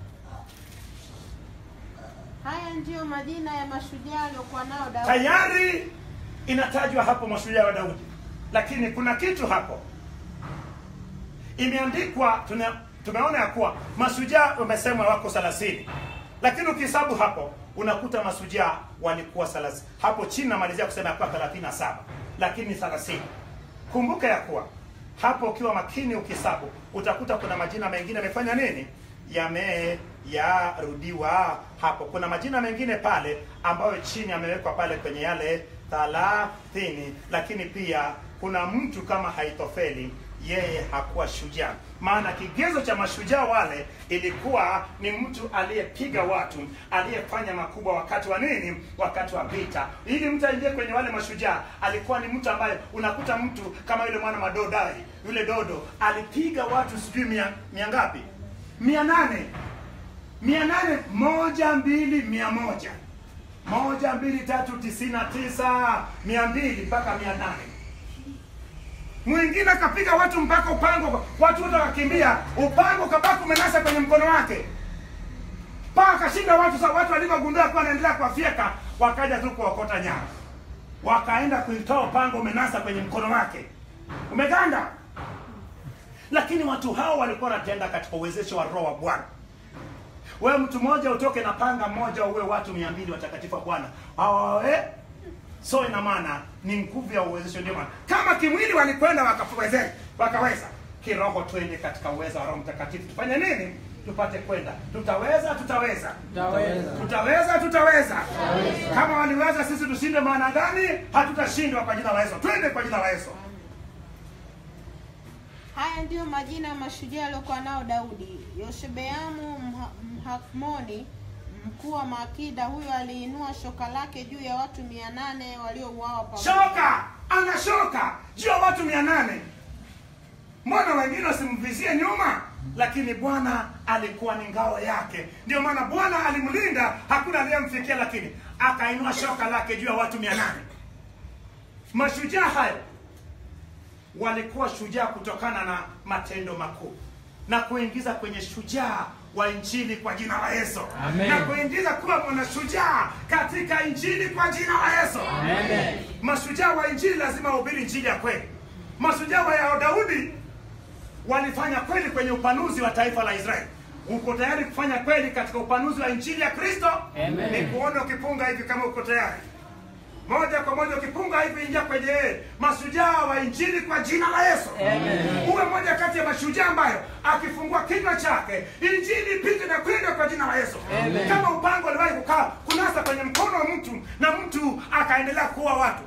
Haya ndiyo majina ya mashujaa waliokuwa nao Daudi. Tayari inatajwa hapo mashujaa wa Daudi. Lakini kuna kitu hapo imeandikwa. Tumeona ya kuwa mashujaa wamesemwa wako 30. Lakini ukihesabu hapo unakuta mashujaa walikuwa 30. Hapo chini namalizia kusema ya kuwa 37. Lakini 30. Kumbuka ya kuwa hapo ukiwa makini ukihesabu utakuta kuna majina mengine yamefanya nini? Yarudiwa hapo. Kuna majina mengine pale ambayo chini yamewekwa pale kwenye yale 30. Lakini pia kuna mtu kama Haitofeli, yeye hakuwa shujaa. Maana kigezo cha mashujaa wale ilikuwa ni mtu aliyepiga watu, aliyefanya makubwa wakati wa nini? Wakati wa vita. Ili mtu aingie kwenye wale mashujaa, alikuwa ni mtu ambaye unakuta mtu kama yule mwana Madodai, yule Dodo alipiga watu sijui mia ngapi? 800. 100 2 100. 1 2 3 99 200 mpaka 800. Mwingine akapiga watu mpaka upango, watu wote wakakimbia, upango kabaki umenasa kwenye mkono wake. Paka kashinda watu. Sasa watu walivyogundua kwa anaendelea kuafyeka, wakaja tu kuokota nyara. Wakaenda kuitoa upango umenasa kwenye mkono wake. Umeganda. Lakini watu hao walikuwa wanatenda katika uwezesho wa Roho wa Bwana. Wewe mtu mmoja utoke na panga mmoja uwe watu 200 watakatifu wa Bwana. So ina maana ni nguvu ya uwezesho. Ndio maana kama kimwili walikwenda wakaweza, kiroho twende katika uwezo wa Roho Mtakatifu. Tufanye nini? Tupate kwenda. Tutaweza. Kama waliweza, sisi tushinde. Maana gani? Hatutashindwa kwa jina la Yesu. Twende kwa jina la Yesu. Haya ndiyo majina ya mashujaa waliokuwa nao Daudi. Yoshebeamu Mhakmoni, mkuu wa maakida, huyo aliinua shoka lake juu ya watu 800 waliouawa pamoja. Shoka! Ana shoka juu ya watu 800. Mbona wengine wasimvizie nyuma? Lakini Bwana alikuwa ni ngao yake. Ndio maana Bwana alimlinda, hakuna aliyemfikia, lakini akainua shoka lake juu ya watu 800. Mashujaa hayo walikuwa shujaa kutokana na matendo makuu, na kuingiza kwenye shujaa wa injili kwa jina la Yesu. Amen. Na kuingiza kuwa mwanashujaa katika injili kwa jina la Yesu. Amen. Mashujaa wa injili lazima wahubiri injili ya kweli. Mashujaa wa Daudi walifanya kweli kwenye upanuzi wa taifa la Israeli. Uko tayari kufanya kweli katika upanuzi wa injili ya Kristo? Amen. Ni kuona ukipunga hivi kama uko tayari. Moja kwa moja ukipunga hivi, ingia kwenye mashujaa wa injili kwa jina la Yesu. Amen. Uwe moja kati ya mashujaa ambayo akifungua kinywa chake injili ipite na kwenda kwa jina la Yesu. Amen. Kama upango aliwahi kukaa kunasa kwenye mkono wa mtu na mtu akaendelea kuua watu.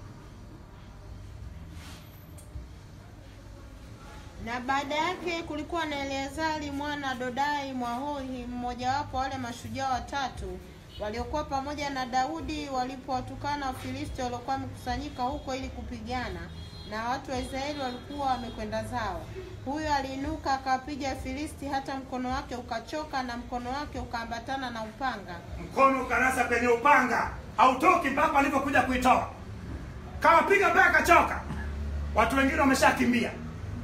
Na baada yake kulikuwa na Eleazari mwana Dodai Mwahohi, mmojawapo wale mashujaa watatu waliokuwa pamoja na Daudi walipowatukana Wafilisti waliokuwa wamekusanyika huko ili kupigana, na watu wa Israeli walikuwa wamekwenda zao. Huyo aliinuka akapiga Filisti hata mkono wake ukachoka, na mkono wake ukaambatana na upanga. Mkono ukanasa kwenye upanga, hautoki mpaka alipokuja kuitoa. Kawapiga mpaka akachoka. Watu wengine wameshakimbia.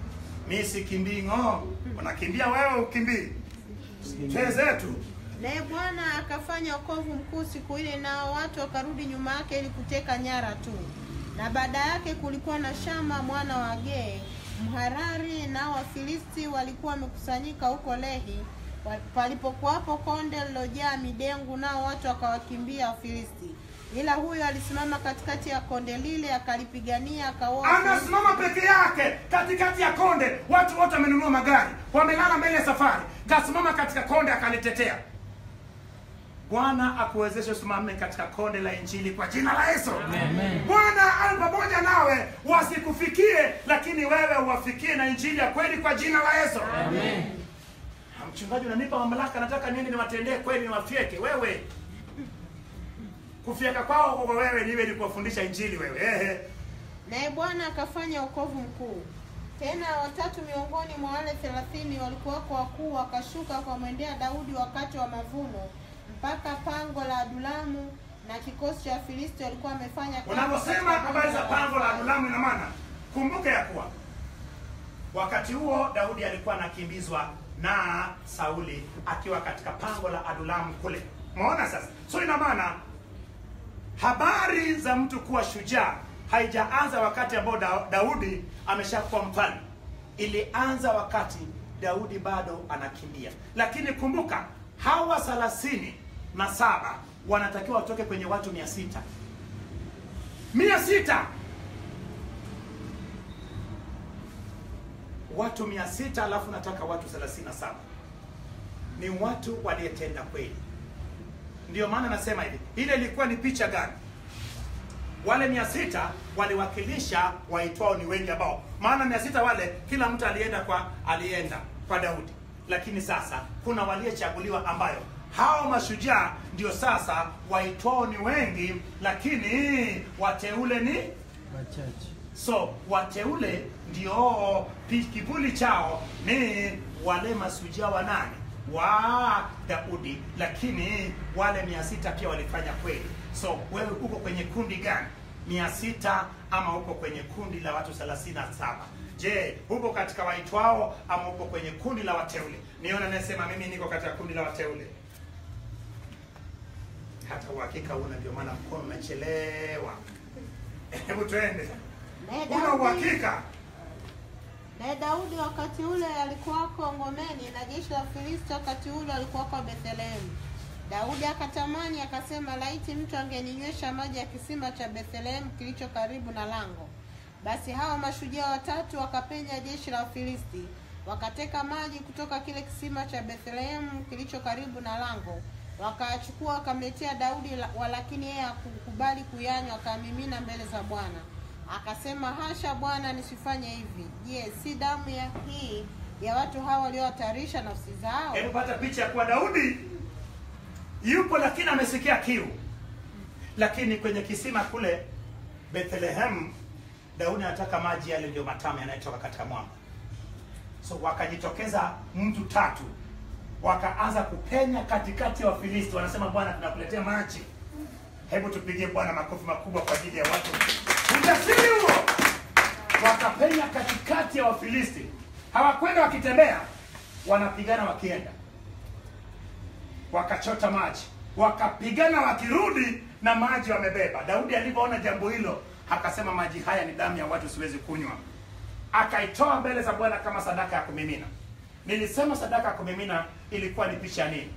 Mimi sikimbii ng'o. Unakimbia wewe ukimbii. Chezetu. Naye Bwana akafanya wokovu mkuu siku ile, nao watu wakarudi nyuma yake ili kuteka nyara tu. Na baada yake kulikuwa na Shama mwana wa Agee Mharari, nao Wafilisti walikuwa wamekusanyika huko Lehi, palipokuwapo konde lilojaa midengu, nao watu wakawakimbia Wafilisti. Ila huyo alisimama katikati ya konde lile, akalipigania, akaoa. Anasimama peke yake katikati ya konde. Watu wote wamenunua magari, wamelala mbele ya safari. Kasimama katika konde akalitetea. Bwana akuwezeshe usimame katika konde la Injili kwa jina la Yesu. Amen. Bwana awe pamoja nawe, wasikufikie lakini wewe uwafikie na Injili ya kweli kwa jina la Yesu. Amen. Mchungaji, unanipa mamlaka, nataka niende niwatendee kweli, niwafieke wewe. Kufieka kwao kwa wewe niwe ni kuwafundisha Injili wewe. Naye Bwana akafanya wokovu mkuu. Tena watatu miongoni mwa wale 30 walikuwako wakuu, wakashuka kwa mwendea Daudi wakati wa mavuno mpaka pango la Adulamu, na kikosi cha Wafilisti walikuwa wamefanya kazi. Unaposema habari za pango la Adulamu, ina maana kumbuke ya kuwa wakati huo Daudi alikuwa anakimbizwa na Sauli akiwa katika pango la Adulamu kule. Umeona sasa? So ina maana habari za mtu kuwa shujaa haijaanza wakati ambao Daudi ameshakuwa mfalme. Ilianza wakati Daudi bado anakimbia. Lakini kumbuka hawa 37 wanatakiwa watoke kwenye watu 600. 600. Watu 600 alafu nataka watu 37. Ni watu waliotenda kweli. Ndio maana nasema hivi, ile ilikuwa ni picha gani? Wale 600 waliwakilisha waitwao ni wengi ambao, maana 600 wale kila mtu alienda kwa Daudi. Lakini sasa kuna waliochaguliwa ambayo hao mashujaa ndio sasa waitwao ni wengi, lakini wateule ni Wachache. So wateule ndio kivuli chao ni wale mashujaa wa nani? Wa Daudi. Lakini wale 600 pia walifanya kweli. So wewe uko kwenye kundi gani? 600 ama uko kwenye kundi la watu 37? Je, uko katika waitwao ama uko kwenye kundi la wateule? Niona nasema mimi niko katika kundi la wateule. Hata uhakika una, ndio maana mkono umechelewa. Hebu twende. Una uhakika? Naye Daudi wakati ule alikuwako ngomeni, na jeshi la Filisti wakati ule alikuwako Bethlehemu. Daudi akatamani akasema, laiti mtu angeninywesha maji ya kisima cha Bethlehemu kilicho karibu na lango. Basi hao mashujaa watatu wakapenya jeshi la Filisti, wakateka maji kutoka kile kisima cha Bethlehemu kilicho karibu na lango, wakachukua wakamletea Daudi, walakini yeye hakukubali kuyanywa, akamimina mbele za Bwana. Akasema, hasha Bwana, nisifanye hivi. Je, si damu hii ya watu hawa waliohatarisha nafsi zao? Hebu pata picha ya kuwa Daudi yupo lakini amesikia kiu. Lakini kwenye kisima kule Bethlehem Daudi anataka maji yale ndio matamu yanayotoka katika mwamba. So wakajitokeza mtu 3. Wakaanza kupenya katikati ya Wafilisti. Wanasema, Bwana, tunakuletea maji. Hebu tupigie Bwana makofi makubwa kwa ajili ya watu. Ujasiri huo. Wakapenya katikati ya Wafilisti. Hawakwenda wakitembea, wanapigana wakienda. Wakachota maji, wakapigana wakirudi na maji wamebeba. Daudi alipoona jambo hilo akasema, maji haya ni damu ya watu, siwezi kunywa. Akaitoa mbele za Bwana kama sadaka ya kumimina. Nilisema sadaka ya kumimina ilikuwa ni picha nini?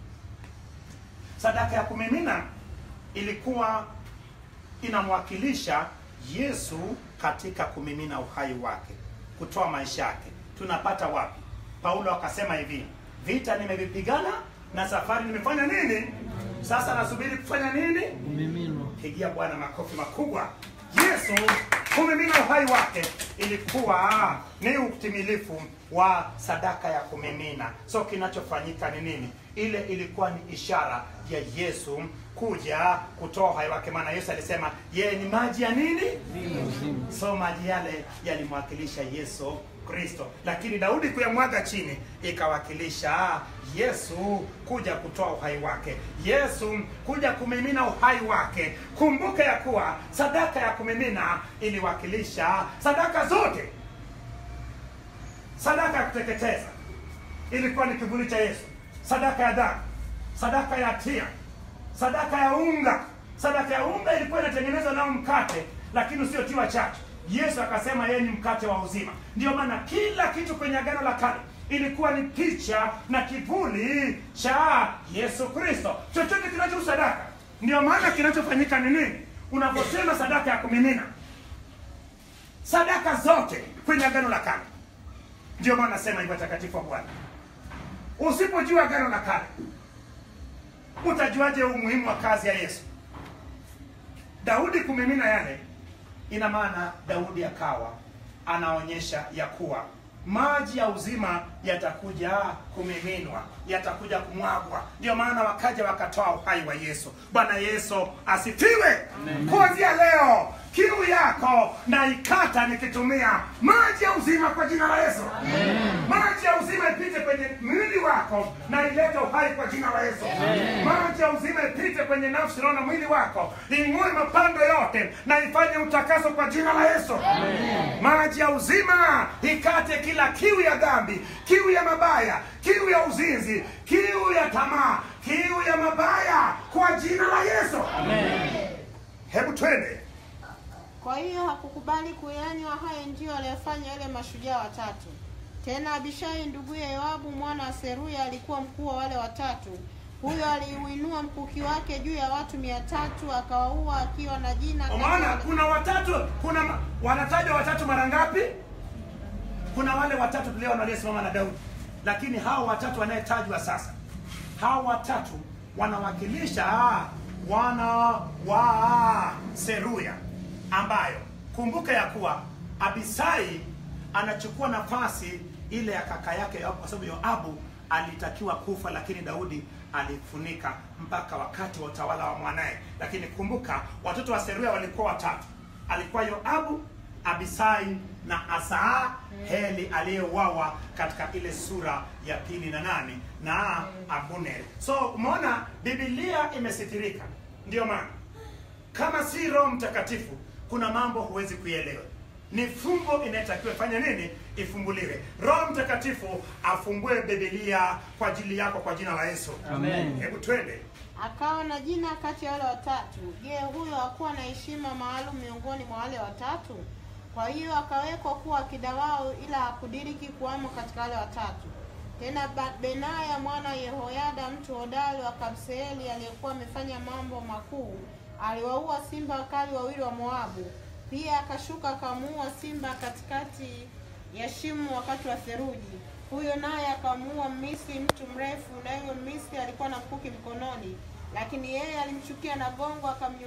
Sadaka ya kumimina ilikuwa inamwakilisha Yesu katika kumimina uhai wake, kutoa maisha yake. Tunapata wapi? Paulo akasema hivi, vita nimevipigana na safari nimefanya nini? Sasa nasubiri kufanya nini? Kumimina. Pigia Bwana makofi makubwa. Yesu kumimina uhai wake ilikuwa ni utimilifu wa sadaka ya kumimina. So kinachofanyika ni nini? Ile ilikuwa ni ishara ya Yesu kuja kutoa uhai wake, maana Yesu alisema yeye ni maji ya nini? So maji yale yalimwakilisha Yesu Kristo, lakini Daudi kuyamwaga chini ikawakilisha Yesu kuja kutoa uhai wake, Yesu kuja kumimina uhai wake. Kumbuka ya kuwa sadaka ya kumimina iliwakilisha sadaka zote. Sadaka ya kuteketeza ilikuwa ni kivuli cha Yesu. Sadaka ya dhambi, sadaka ya hatia, sadaka ya unga. Sadaka ya unga ilikuwa inatengenezwa nao mkate, lakini usiotiwa chachu. Yesu akasema yeye ni mkate wa uzima. Ndio maana kila kitu kwenye Agano la Kale ilikuwa ni picha na kivuli cha Yesu Kristo. Chochote kinachohusu sadaka. Ndio maana kinachofanyika ni nini? Unaposema sadaka ya kumimina, sadaka zote kwenye Agano la Kale. Ndio maana nasema hivyo, watakatifu wa Bwana. Usipojua Agano la Kale, utajuaje umuhimu wa kazi ya Yesu? Daudi kumimina yale, ina maana Daudi akawa anaonyesha ya kuwa maji ya uzima yatakuja kumiminwa, yatakuja kumwagwa. Ndio maana wakaja wakatoa uhai wa Yesu. Bwana Yesu asifiwe. Kuanzia leo kiu yako na ikata nikitumia maji ya uzima kwa jina la Yesu. Maji ya uzima ipite kwenye mwili wako na ilete uhai kwa jina la Yesu. Maji ya uzima ipite kwenye nafsi, roho na mwili wako, ing'oe mapando yote na ifanye utakaso kwa jina la Yesu. Maji ya uzima ikate kila kiu ya dhambi, kiu ya mabaya, kiu ya uzinzi, kiu ya tamaa, kiu ya mabaya kwa jina la Yesu. Hebu twende. Kwa hiyo hakukubali kuyanywa. Haya ndio aliyofanya wale mashujaa watatu. Tena Abishai nduguye Yoabu mwana wa Seruya alikuwa mkuu wa wale watatu. Huyo aliuinua mkuki wake juu ya watu 300 akawaua akiwa na jina. Maana kuna watatu, kuna wanataja watatu mara ngapi? Kuna wale watatu leo waliosimama na Daudi. Lakini hao watatu wanayetajwa sasa, hao watatu wanawakilisha wana wa Seruya, ambayo kumbuka ya kuwa Abisai anachukua nafasi ile ya kaka yake, kwa sababu Yoabu alitakiwa kufa, lakini Daudi alifunika mpaka wakati wa utawala wa mwanae. Lakini kumbuka watoto wa Seruya walikuwa watatu. Alikuwa Yoabu, Abisai na Asaheli aliyeuawa katika ile sura ya 2 na Abner. So umeona Biblia imesitirika. Ndio maana kama si Roho Mtakatifu kuna mambo huwezi kuelewa. Ni fumbo inatakiwa fanya nini? Ifumbuliwe. Roho Mtakatifu afumbue Biblia kwa ajili yako kwa jina la Yesu. Amen. Hebu twende. Akawa na jina kati ya wale watatu. Je, huyo hakuwa na heshima maalum miongoni mwa wale watatu? Kwa hiyo akawekwa kuwa akida wao, ila hakudiriki kuamo katika wale watatu. Tena Benaya mwana Yehoyada mtu hodari wa Kabseeli aliyekuwa amefanya mambo makuu, aliwaua simba wakali wawili wa Moabu. Pia akashuka akamuua simba katikati ya shimo wakati wa theluji. Huyo naye akamuua Misri mtu mrefu, na huyo Misri alikuwa na mkuki mkononi, lakini yeye alimchukia na gongo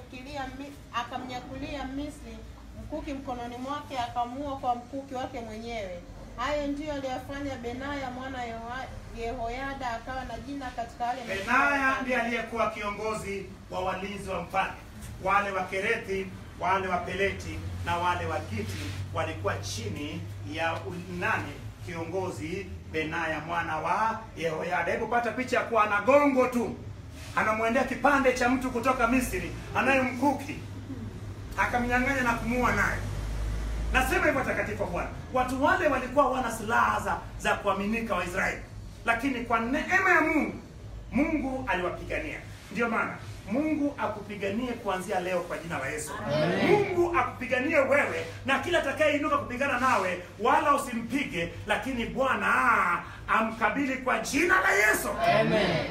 akamnyakulia Misri mkuki mkononi mwake, akamuua kwa mkuki wake mwenyewe. Hayo ndiyo aliyofanya Benaya mwana Yehoyada, akawa na jina katika wale. Benaya ndiye aliyekuwa kiongozi wa walinzi wa mfalme. Wale wa Kerethi, wale wa Peleti na wale wa Giti walikuwa chini ya kiongozi Benaya mwana wa Yehoyada. Hebu pata picha ya kuwa ana gongo tu, anamwendea kipande cha mtu kutoka Misri anaye mkuki, akamnyang'anya na kumuua naye. Nasema hivyo takatifu Bwana. Watu wale walikuwa wana silaha za kuaminika wa Israeli, lakini kwa neema ya Mungu aliwapigania. Ndio maana Mungu akupiganie kuanzia leo kwa jina la Yesu. Amen. Mungu akupiganie wewe, na kila atakayeinuka kupigana nawe wala usimpige, lakini Bwana amkabili kwa jina la Yesu. Amen.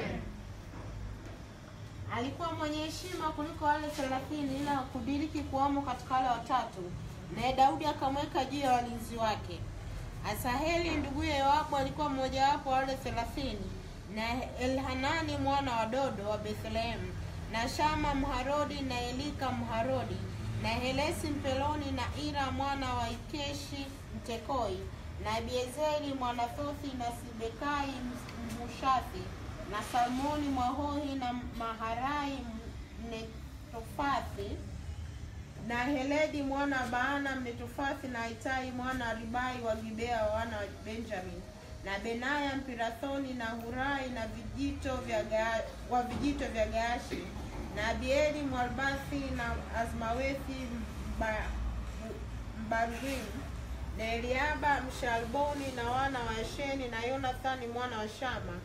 Alikuwa mwenye heshima kuliko wale 30, ila hakudiriki kuamo katika wale watatu. Naye Daudi akamweka juu ya walinzi wake. Asaheli nduguye Yoabu alikuwa mmoja wapo wale 30, na Elhanani mwana wa Dodo wa Bethlehemu, na Shama Mharodi, na Elika Mharodi, na Helesi Mpeloni, na Ira mwana wa Ikeshi Mtekoi, na Abiezeri Mwanathothi, na Sibekai Mhushathi, na Salmoni Mwahohi, na Maharai Mnetofathi, na Heledi mwana wa Baana Mnetofathi, na Itai mwana wa Ribai wa Gibea wa wana wa Benjamin, na Benaya Mpirathoni, na Hurai na vijito vya Gaashi, na Abieli Mwalbathi, na Azmawethi Mbarurim, na Eliaba Mshalboni, na wana wa Esheni, na Yonathani mwana wa Shama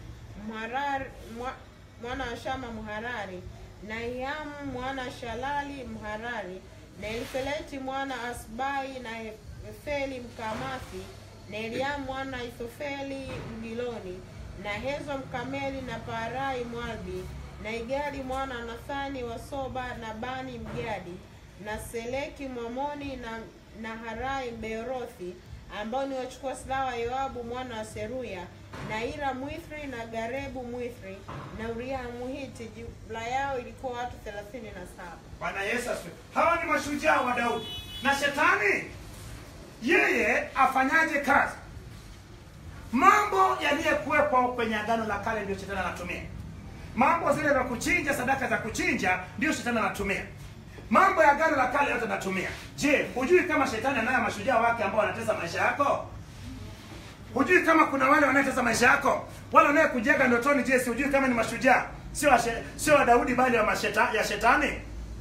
Mharari, na Ihamu mwana Shalali Mharari, na Elifeleti mwana Asbai, na Efeli Mkamathi, na Eliamu mwana Ithofeli Mgiloni, na Hezo Mkameli, na Parai Mwalbi, na Igali mwana Nathani wa Soba, na Bani Mgadi, na Seleki Mwamoni, na Harai Beerothi, ambao ni wachukua silaha wa Yoabu mwana wa Seruya, na Ira Mwithri, na Garebu Mwithri, na Uria Muhiti. Jumla yao ilikuwa watu 37. Bwana Yesu asifiwe. Hawa ni mashujaa wa Daudi. Na shetani yeye afanyaje kazi? Mambo yaliyokuwepo kwenye Agano la Kale ndio shetani anatumia. Mambo zile za kuchinja, sadaka za kuchinja ndio shetani anatumia. Mambo ya Agano la Kale yote anatumia. Je, hujui kama shetani anayo mashujaa wake ambao wanatesa maisha yako? Hujui kama kuna wale wanatesa maisha yako? Wale wanayekujenga ndotoni, je, si hujui kama ni mashujaa? Sio wa Daudi bali ya shetani.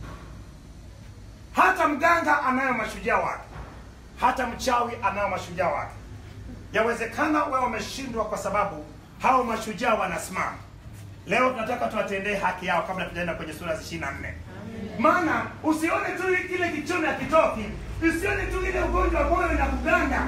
Hata mganga anayo mashujaa wake. Hata mchawi anayo mashujaa wake. Yawezekana wewe umeshindwa kwa sababu hao mashujaa wanasimama. Leo tunataka tuwatendee haki yao kabla tujaenda kwenye sura 24. Maana usione tu kile kichome hakitoki, usione tu ile ugonjwa wa moyo na kuganda.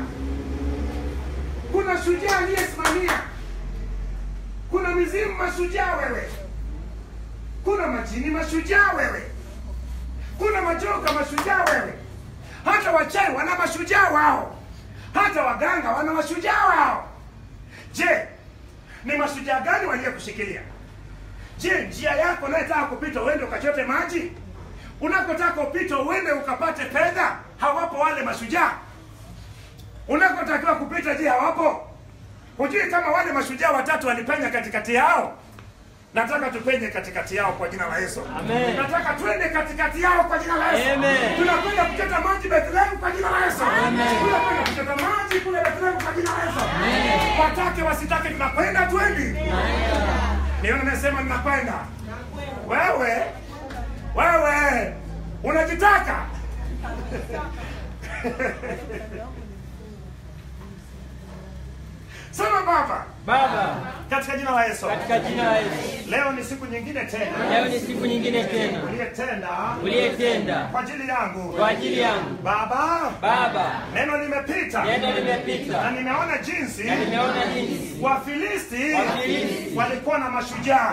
Kuna shujaa aliyesimamia. Kuna mizimu mashujaa wewe. Kuna majini mashujaa wewe. Kuna majoka mashujaa wewe. Hata wachawi wana mashujaa wao. Hata waganga wana mashujaa wao. Je, ni mashujaa gani waliokushikilia? Je, njia yako unayotaka kupita uende ukachote maji? Unakotaka upite uende ukapate fedha? Hawapo wale mashujaa. Unakotakiwa kupita, je, hawapo? Hujui kama wale mashujaa watatu walipenya katikati yao? Nataka tupenye katikati yao kwa jina la Yesu. Amen. Nataka tuende katikati yao kwa jina la Yesu. Amen. Tunakwenda kuchota maji Bethlehem kwa jina la Yesu. Amen. Tunakwenda kuchota maji kule Bethlehem kwa jina la Yesu. Amen. Watake wasitake tunakwenda twendi. Niona nimesema ninakwenda. Wewe unajitaka? Sema Baba, katika jina la Yesu. Katika jina la Yesu. Leo ni siku nyingine tena. Leo ni siku nyingine tena. Uliyetenda kwa ajili yangu. Kwa ajili yangu. Baba, neno limepita. Na nimeona jinsi Wafilisti walikuwa na mashujaa.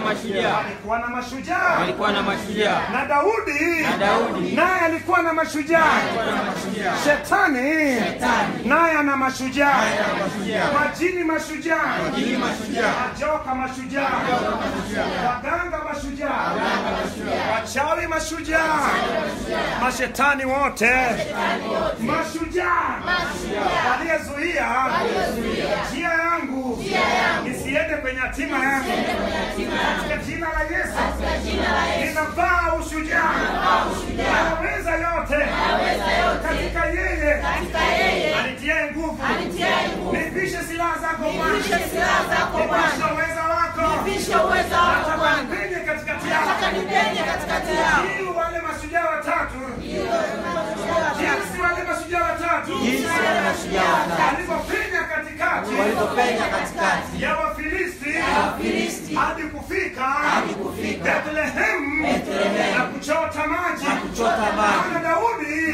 Walikuwa na mashujaa. Na Daudi naye alikuwa na mashujaa. Shetani naye ana mashujaa. Majini mashujaa. Majoka mashujaa. Waganga mashujaa. Wachawi mashujaa. Mashetani wote mashujaa. Waliozuia njia yangu nisiende kwenye hatima yangu. Katika jina la Yesu ninavaa ushujaa. Naweza yote katika yeye anitie nguvu. Nivishe silaha zako Bwana. Nivishe uweza wako Bwana. Nipenye katikati yao. Ili wale mashujaa watatu. Jinsi wale mashujaa watatu walipopenya katikati ya Wafilisti hadi kufika Bethlehem na kuchota maji. Maana Daudi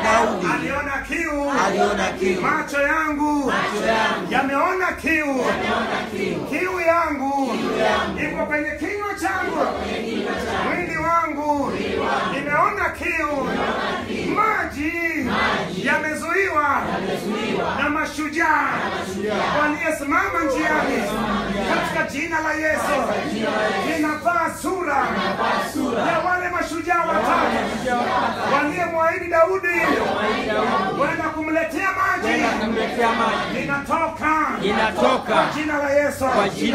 aliona kiu. Macho yangu yameona kiu. Kiu yangu iko kwenye kinywa changu. Mwili wangu nimeona kiu. Maji yamezuiwa na mashujaa waliosimama njiani. Katika jina la Yesu ninavaa sura ya wale mashujaa watatu waliomwahidi Daudi wenda kumletea maji. Ninatoka kwa jina la Yesu.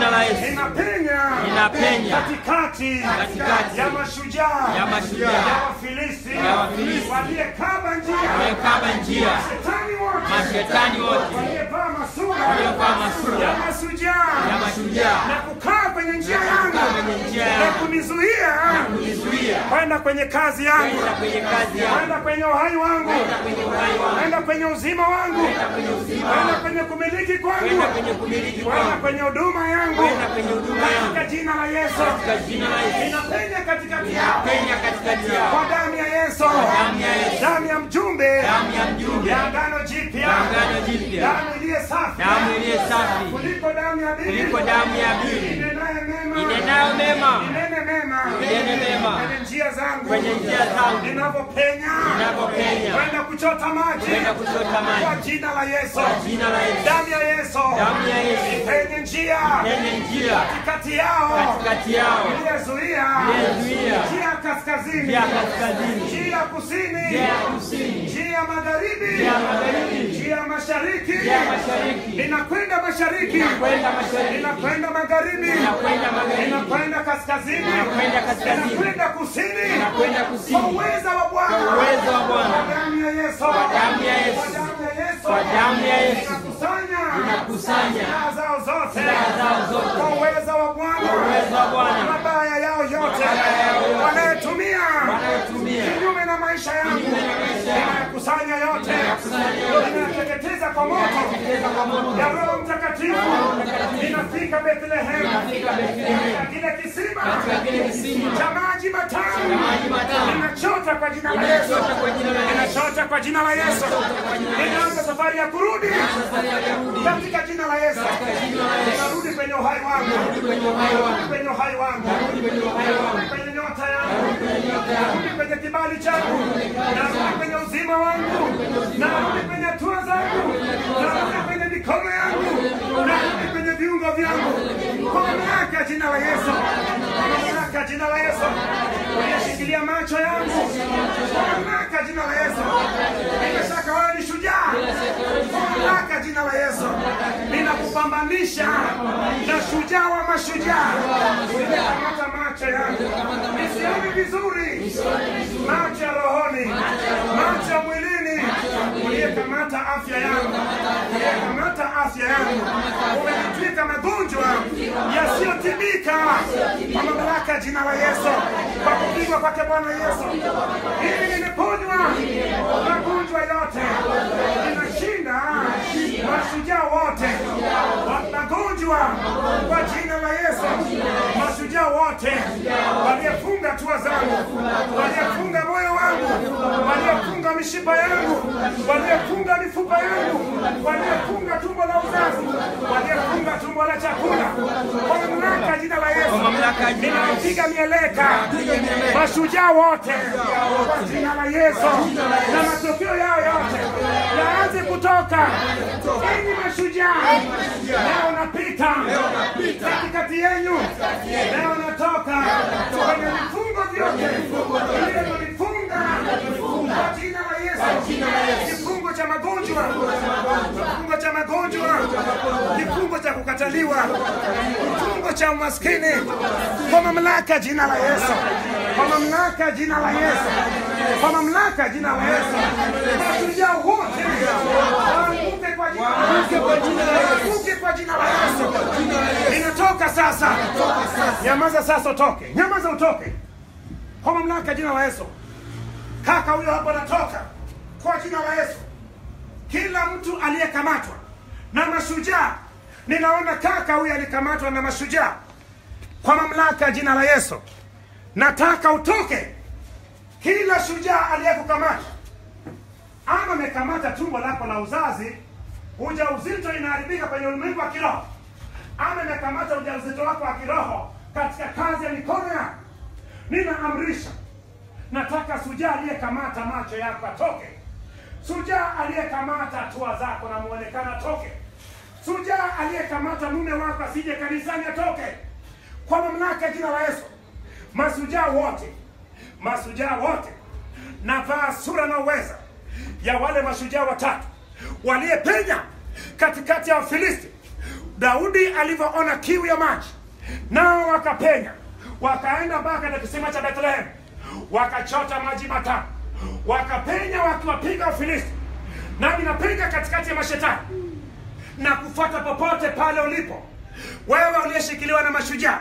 Ninapenya katikati ya mashujaa ya Wafilisti waliokaba njia. Mashetani wote waliovaa masura ya mashujaa na kukaa kwenye njia yangu na kunizuia kwenda kwenye kazi yangu, kwenda kwenye uhai wangu, kwenda kwenye uzima wangu, kwenda kwenye kumiliki kwangu, kwenda kwenye huduma yangu, katika jina la Yesu. Ninapenya katikati yao kwa damu ya Yesu, damu ya mjumbe ya agano jipya, damu iliyo safi kuliko damu ya Abeli, inenayo mema, inene mema kwenye njia zangu, ninapopenya kwenda kuchota maji kwa jina la Yesu, damu ya Yesu ipenye njia katikati yao, iliyozuia njia kaskazini, njia kusini, njia magharibi, njia mashariki, ninakwenda mashariki, ninakwenda magharibi, ninakwenda kaskazini, ninakwenda kusini, kwa uwezo wa Bwana, kwa damu ya Yesu, kwa damu ya Yesu, ninakusanya zao zote kwa uwezo wa Bwana, mabaya yao yote wanayotumia kinyume na maisha yangu, ninakusanya yote, ninateketeza kwa moto ya Roho Mtakatifu. Ninafika Bethlehem, kile kisima cha maji matamu, ninachota kwa jina la Yesu, ninachota kwa jina la Yesu, ninaanza safari ya kurudi katika jina la Yesu. Ninarudi kwenye uhai wangu, kwenye uhai wangu, kwenye nyota yangu, narudi kwenye kibali changu, narudi kwenye uzima wangu, narudi kwenye hatua zangu, narudi kwenye mikono yangu, narudi kwenye viungo vyangu, kwa mamlaka ya jina la Yesu, kwa mamlaka ya jina la Yesu. Unashikilia macho yangu kwa mamlaka ya jina la Yesu. Bila shaka wewe ni shujaa kwa mamlaka ya jina la Yesu. Ninakupambanisha na shujaa wa mashujaa. Unakamata macho yangu nisione vizuri, macho ya rohoni, macho ya mwilini. Uliyekamata afya yangu, uliyekamata afya yangu, umenitwika magonjwa yasiyotibika kwa mamlaka ya jina la Yesu. Kwa kupigwa kwake Bwana Yesu, hivi nimeponywa magonjwa yote, ninashinda mashujaa wote magonjwa kwa jina la Yesu. Mashujaa wote waliofunga hatua zangu, waliofunga moyo wangu, waliofunga mishipa yangu, waliofunga mifupa yangu, waliofunga tumbo la uzazi, waliofunga tumbo la chakula, kwa mamlaka jina la Yesu, ninapiga mieleka mashujaa wote kwa jina la Yesu, na matokeo yao yote yaanze kutoka. Enyi mashujaa, leo napita katikati yenu, leo natoka kwenye vifungo vyote vilivyonifunga kwa jina la Yesu. Kifungo cha magonjwa, kifungo cha magonjwa, kifungo cha kukataliwa, kifungo cha umaskini, kwa mamlaka jina la Yesu, kwa mamlaka jina la Yesu, kwa mamlaka jina la Yesu. Mashujaa wote waanguke kwa jina la Yesu, waanguke kwa jina la Yesu. Inatoka sasa, nyamaza sasa, utoke, nyamaza utoke kwa mamlaka jina la Yesu. Kaka huyo hapo anatoka kwa jina la Yesu. Kila mtu aliyekamatwa na mashujaa, ninaona kaka huyo alikamatwa na mashujaa, kwa mamlaka jina la Yesu nataka utoke. Kila shujaa aliyekukamata, ama amekamata tumbo lako la uzazi, ujauzito inaharibika kwenye ulimwengu wa kiroho, ama amekamata ujauzito wako wa kiroho katika kazi ya mikono yako, ninaamrisha, nataka shujaa aliyekamata macho yako atoke. Shujaa aliyekamata hatua zako na muonekano atoke. Shujaa aliyekamata mume wako asije kanisani atoke, kwa mamlaka jina la Yesu. Mashujaa wote, mashujaa wote, navaa sura na uweza ya wale mashujaa watatu waliyepenya katikati ya Wafilisti. Daudi alivyoona kiu ya maji, nao wakapenya, wakaenda mpaka na kisima cha Bethlehem, wakachota maji matamu, wakapenya wakiwapiga Wafilisti. Nami napenya katikati ya mashetani na kufuata popote pale ulipo, wewe uliyeshikiliwa na mashujaa,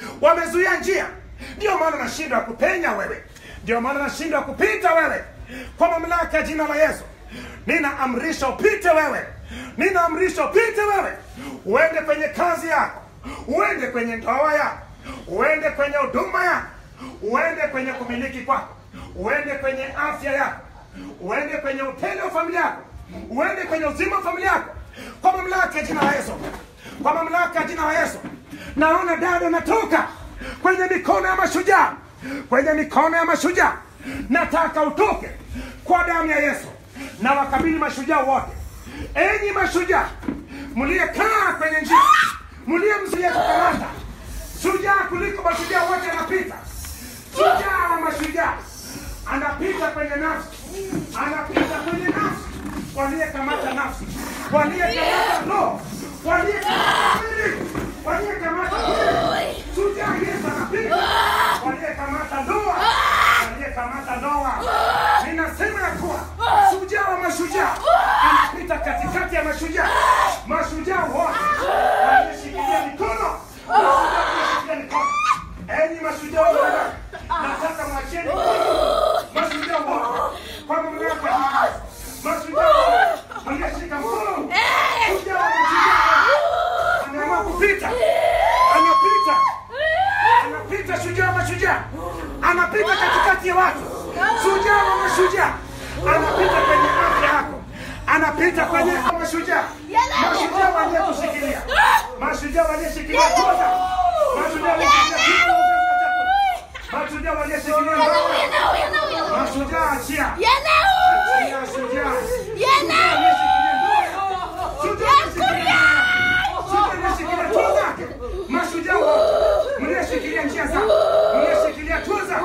wamezuia njia. Ndio maana nashindwa kupenya wewe, ndio maana nashindwa kupita wewe. Kwa mamlaka ya jina la Yesu ninaamrisha upite wewe, ninaamrisha upite wewe, uende kwenye kazi yako, uende kwenye ndoa yako, uende kwenye huduma yako, uende kwenye kumiliki kwako, uende kwenye afya yako, uende kwenye upendo wa familia yako, uende kwenye uzima wa familia yako. Kwa mamlaka ya jina la Yesu, kwa mamlaka ya jina la Yesu, naona dada natoka kwenye mikono ya mashujaa, kwenye mikono ya mashujaa. Nataka utoke kwa damu ya Yesu. Na wakabili mashujaa wote. Enyi mashujaa mliekaa kwenye njia, mliemzuia kukamata, shujaa kuliko mashujaa wote anapita. Shujaa wa mashujaa anapita kwenye nafsi, anapita kwenye nafsi, waliekamata nafsi, waliekamata roho, waliekamata mwili, waliekamata mwili. Shujaa Yesu anapita, waliekamata ndoa, waliekamata ndoa. Ninasema ya kuwa shujaa wa mashujaa anapita katikati ya mashujaa. Mashujaa wote walioshikilia mikono, walioshikilia mikono. Enyi mashujaa wote, nataka mwacheni mashujaa wote kwa mamlaka ya Yesu. Mashujaa wote walioshika mkono, shujaa wa mashujaa anaamua kupita, anapita, anapita. Shujaa wa mashujaa anapita katikati ya watu. Shujaa wa mashujaa anapita kwenye afya yako, anapita kwenye mashujaa. Mashujaa waliokushikilia, mashujaa walioshikilia koza, mashujaa walioshikilia koza, mashujaa walioshikilia ndoa, mashujaa achia, achia shujaa, shujaa walioshikilia koza, mashujaa mlioshikilia njia zao, mlioshikilia koza.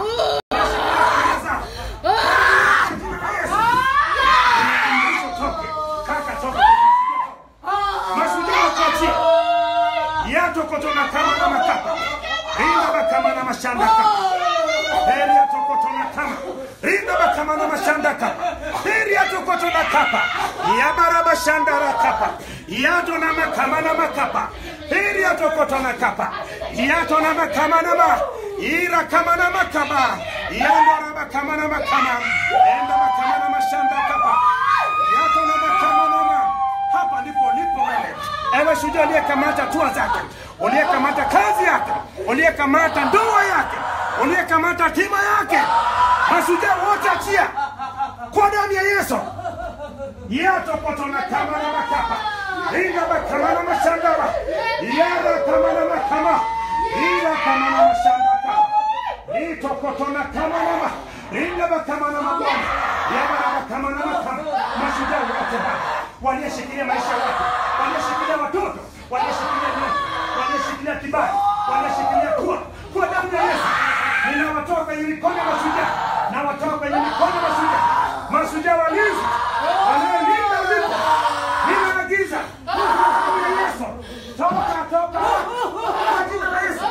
Tokotona kama na makapa, rinda bakama na mashanda kapa. Heria tokotona kama, rinda bakama na mashanda kapa. Heria tokotona kapa, yabara bashanda ra kapa. Yato na makama na makapa. Heria tokotona kapa, yato na makama na ma. Ira kama na makama, yando na bakama na makama. Enda bakama na mashanda kapa. Yato na makama na ma. Hapa ndipo wewe. Ewe shujaa uliyekamata hatua zake, uliyekamata kazi yake, uliyekamata ndoa yake, uliyekamata hatima yake. Mashujaa wote achia kwa damu ya Yesu. Yato potona kama na makapa, ringa bakama na mashandaba, yara kama na makama, ira kama na mashandaba, ito potona kama na ma, ringa bakama na mabwana, yara bakama na makama. Mashujaa wote walioshikilia maisha yako, walioshikilia watoto, walioshikilia ndoa, walioshikilia kibali, walioshikilia kwa damu ya Yesu. Ninawatoa kwenye mikono ya mashujaa, na watoa kwenye mikono ya mashujaa. Mashujaa walinzi wanaolinda ulipo, ninaagiza damu ya Yesu, toka kwa jina la Yesu,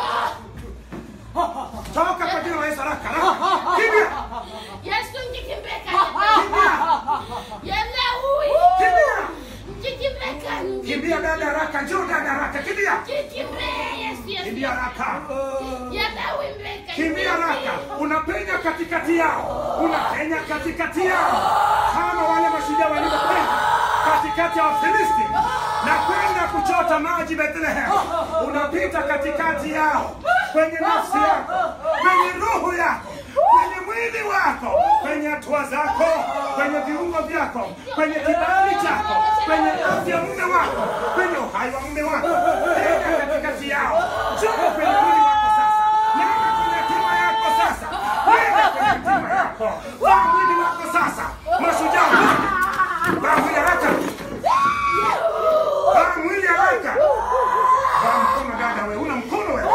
toka kwa jina la Yesu. Haraka kimbia, Yesu njikimbeka, kimbia dada haraka, njoo dada haraka, kimbia, kimbia haraka, kimbia haraka. Unapenya katikati yao, unapenya katikati yao kama wale mashujaa walivyopenya katikati ya Wafilisti na kwenda kuchota maji Bethlehem. Unapita katikati yao, kwenye nafsi yako, kwenye roho yako, kwenye mwili wako, kwenye hatua zako, kwenye viungo vyako, kwenye kibali chako, kwenye afya ya mume wako, kwenye uhai wa mume wako. Nenda katikati yao, njoo kwenye mwili wako sasa, nenda kwenye hatima yako sasa, nenda kwenye hatima yako, kwa mwili wako sasa. Mashujaa vaa mwili haraka, vaa mwili haraka, vaa mkono dada, wewe una mkono wewe,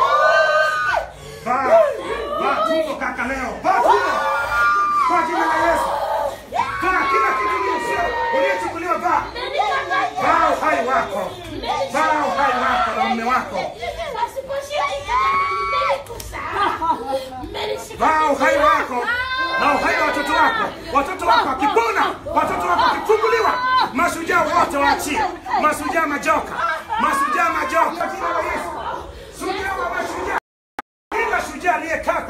vaa tumbo kaka leo, vaa tumbo kwa jina la Yesu. Vaa kila kitu ulichochukuliwa, vaa uhai wako, vaa uhai wako na mume wako, vaa uhai wako na uhai wa watoto wako. Watoto wako wakipona, watoto wako wakifunguliwa, mashujaa wote waachie. Mashujaa majoka, mashujaa majoka, jina la Yesu. Shujaa wa mashujaa.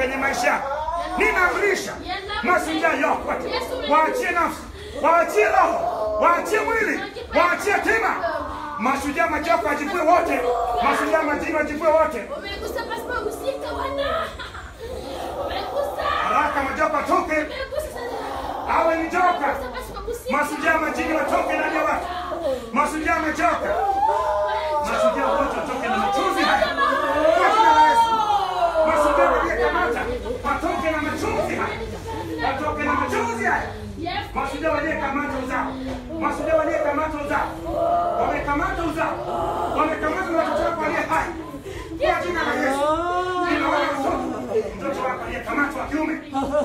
kwenye maisha yako. Ninaamrisha mashujaa yote waachie nafsi, waachie roho, waachie mwili, waachie tima. Mashujaa majoko wajivue wote, mashujaa majini wajivue wote. Umegusa pasipo kusika wana. Umegusa. Haraka majoko watoke. Awe ni joka. Mashujaa majini watoke ndani ya watu. Mashujaa majoka. Mashujaa wote watoke na machozi haya. Kwa jina la Yesu. Mashujaa waliokamata watoke na machozi haya. Watoke na machozi haya. Mashujaa waliokamata uzao. Mashujaa waliokamata uzao. Wamekamata uzao. Wamekamata watoto wako walio hai. Kwa jina la Yesu. Ninaona mtoto wako aliyekamatwa wa kiume.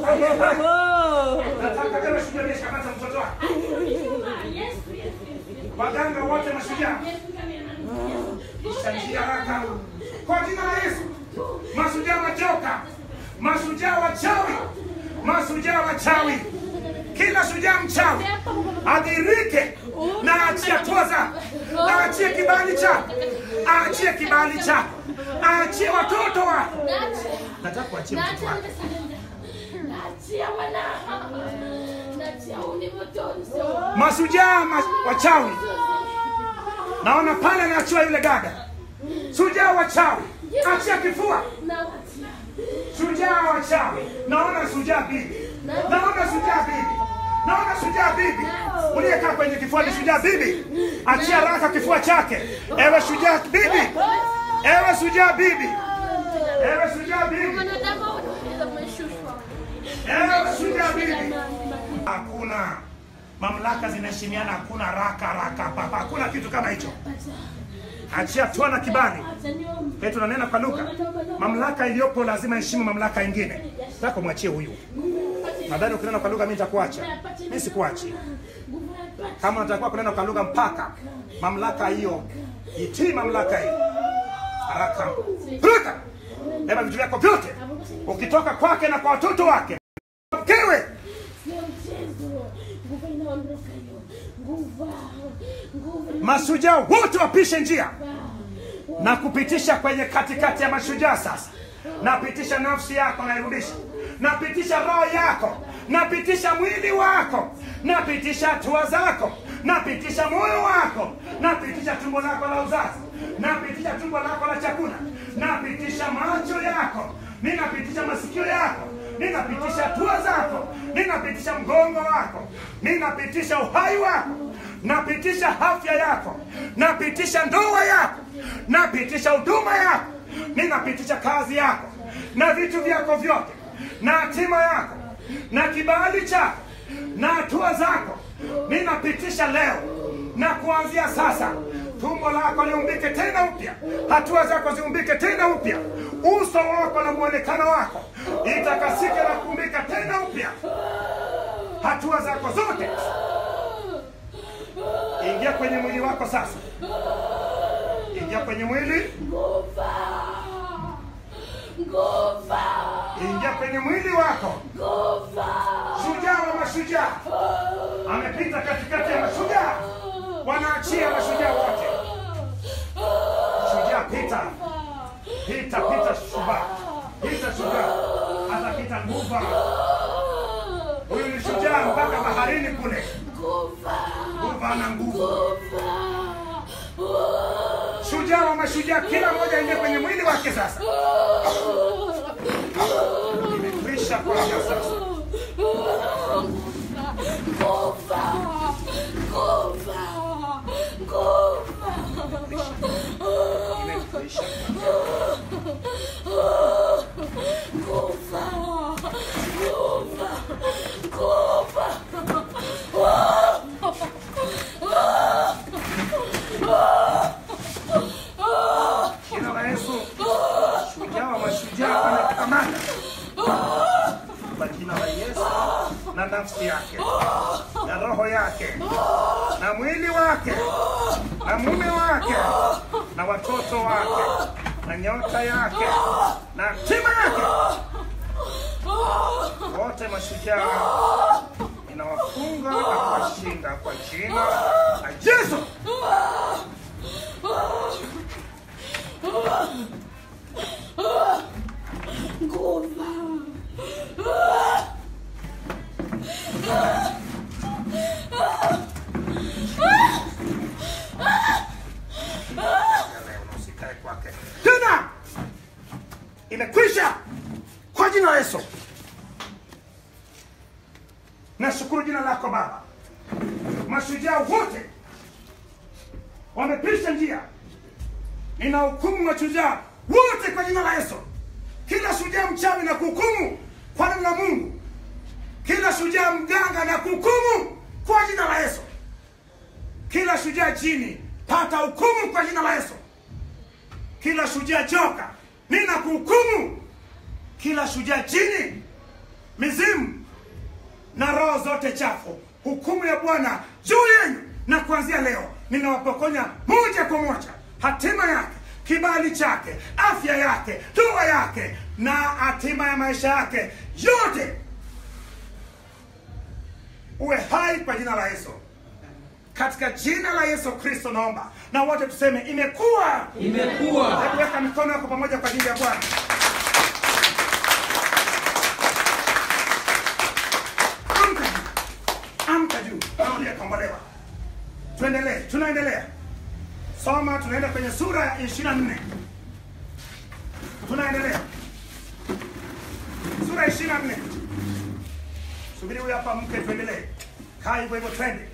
Nataka kama shujaa aliyeshakamata mtoto wako. Waganga wote mashujaa. Ishanjia haraka. Kwa jina la Yesu. Mashujaa majoka. Mashujaa wachawi. Mashujaa wachawi. Kila shujaa mchawi adhirike na aachie toza. Aachie kibali chako. Aachie kibali chako. Aachie watoto wako. Nataka kuachia mtoto wako. Naachia wana. Naachia unimotoni. Mashujaa wachawi. Naona pale anaachia yule dada. Shujaa wachawi. Achia kifua. Shujaa wachawi. Naona shujaa bibi. Naona shujaa bibi. Naona shujaa bibi. Uliyekaa kwenye kifua ni shujaa bibi. Achia raka kifua chake. Ewe shujaa bibi. Ewe shujaa bibi. Ewe shujaa bibi. Ewe shujaa bibi. Hakuna mamlaka zinaheshimiana, hakuna raka papa. Hakuna kitu kama hicho. Achia toa na kibali. Petro ananena kwa Luka. Mamlaka iliyopo lazima heshimu mamlaka nyingine. Nataka muachie huyu. Nadhani ukinena kwa Luka mimi nitakuacha. Mimi sikuachi. Kama unatakuwa kunena kwa Luka mpaka mamlaka hiyo itii mamlaka hiyo. Haraka. Ruka. Beba vitu vyako vyote. Ukitoka kwake na kwa watoto wake. Mkewe. Mashujaa wote wapishe njia na kupitisha kwenye katikati ya mashujaa sasa. Napitisha nafsi yako nairudisha. Napitisha roho yako. Napitisha mwili wako. Napitisha hatua zako. Napitisha moyo wako. Napitisha tumbo lako la uzazi. Napitisha tumbo lako la chakula. Napitisha macho yako. Ninapitisha masikio yako. Ninapitisha hatua zako. Ninapitisha mgongo wako. Ninapitisha uhai wako. Napitisha afya yako. Napitisha ndoa yako. Napitisha huduma yako. Ninapitisha kazi yako. Na vitu vyako vyote. Na hatima yako. Na kibali chako. Na hatua zako. Ninapitisha leo. Na kuanzia sasa. Tumbo lako liumbike tena upya. Hatua zako ziumbike tena upya. Uso wako na muonekano wako itakasike na kuumbika tena upya. Hatua zako zote. Ingia kwenye mwili wako sasa. Ingia kwenye mwili. Nguva. Nguva. Ingia kwenye mwili wako. Nguva. Shujaa wa mashujaa. Amepita katikati ya mashujaa. Wanaachia mashujaa wote. Shujaa pita. Pita shujaa. Pita shujaa. Atapita nguva. Huyu ni shujaa mpaka baharini kule. Nguva na nguvu. Shujaa wa mashujaa, kila mmoja ingie kwenye mwili wake sasa. Imekwisha kwa sasa. Nguva. Nguva. Nguva. Imekwisha. Nguva. Nguva. Nguva. Jina la Yesu. Shujaa wa mashujaa anakamata. Kwa jina la Yesu na nafsi yake. Na roho yake. Na mwili wake. Na mume wake. Na watoto wake. Na nyota yake. Na hatima yake. Wote mashujaa inawafunga na kuwashinda kwa jina la Yesu. Nguva. Usikae kwake tena, imekwisha kwa jina la Yesu. Nashukuru jina lako Baba. Mashujaa wote wamepisha njia, ninahukumu mashujaa wote kwa jina la Yesu. Kila shujaa mchawi na kuhukumu kwa neno la Mungu. Kila shujaa mganga na kuhukumu kwa jina la Yesu. Kila shujaa jini pata hukumu kwa jina la Yesu. Kila shujaa joka nina kuhukumu. Kila shujaa jini, mizimu na roho zote chafu, hukumu ya Bwana juu yenu. Na kuanzia leo ninawapokonya moja kwa moja hatima yake, kibali chake, afya yake, ndoa yake na hatima ya maisha yake yote. Uwe hai kwa jina la Yesu. Katika jina la Yesu Kristo naomba, na wote tuseme imekuwa. Imekuwa. Hebu weka mikono yako pamoja kwa ajili ya Bwana. Amka juu. Naomba kombolewa. Tuendelee. Tunaendelea. Soma, tunaenda kwenye sura ya 24. Tunaendelea. Sura ya 24. Subiri huyu hapa mke, tuendelee. Kaa hivyo hivyo, twende.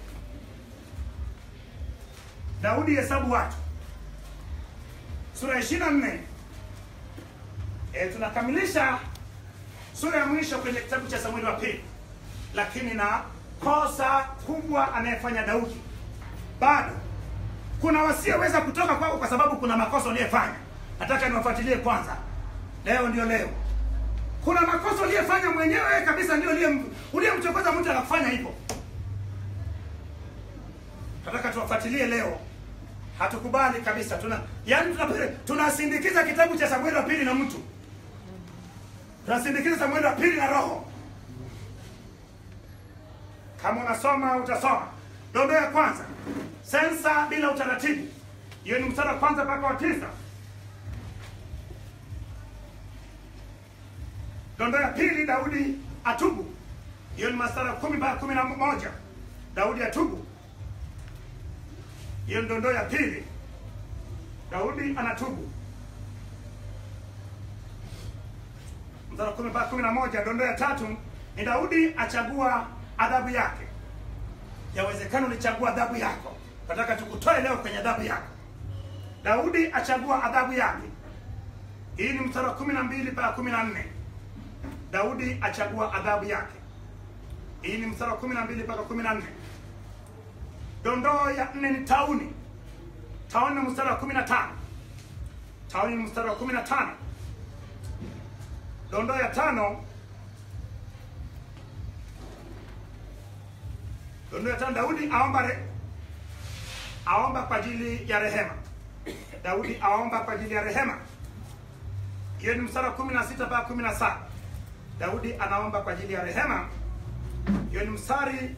Daudi hesabu watu. Sura ya 24. Tunakamilisha sura ya mwisho kwenye kitabu cha Samueli wa pili. Lakini na kosa kubwa anayefanya Daudi. Bado kuna wasioweza kutoka kwako kwa sababu kuna makosa uliyofanya. Nataka niwafuatilie kwanza. Leo ndio leo. Kuna makosa uliyofanya mwenyewe kabisa, ndio uliyemchokoza mtu akafanya hivyo. Nataka tuwafuatilie leo. Hatukubali kabisa. Tunasindikiza kitabu cha Samueli wa pili na mtu. Tunasindikiza Samueli wa pili na roho. Kama unasoma utasoma. Dondoo ya kwanza, sensa bila utaratibu. Hiyo ni mstari wa kwanza mpaka wa 9. Dondoo ya pili, Daudi atubu. Hiyo ni mstari wa 10 mpaka 11. Daudi atubu. Hiyo ni dondoo ya pili. Daudi anatubu. Mstari wa 10 mpaka 11. Dondoo ya tatu ni Daudi achagua adhabu yake. Yawezekana ulichagua adhabu yako. Nataka tukutoe leo kwenye adhabu yako. Daudi achagua adhabu yake. Hii ni mstari wa 12 mpaka 14. Daudi achagua adhabu yake. Hii ni mstari wa 12 mpaka 14. Dondoo ya 4 ni tauni. Tauni ni mstari wa 15. Tauni ni mstari wa 15. Dondoo ya 5. Dondoo ya 5, Daudi aomba kwa ajili ya rehema. Daudi aomba kwa ajili ya rehema. Hiyo ni mstari wa 16 mpaka 17. Daudi anaomba kwa ajili ya rehema. Hiyo ni mstari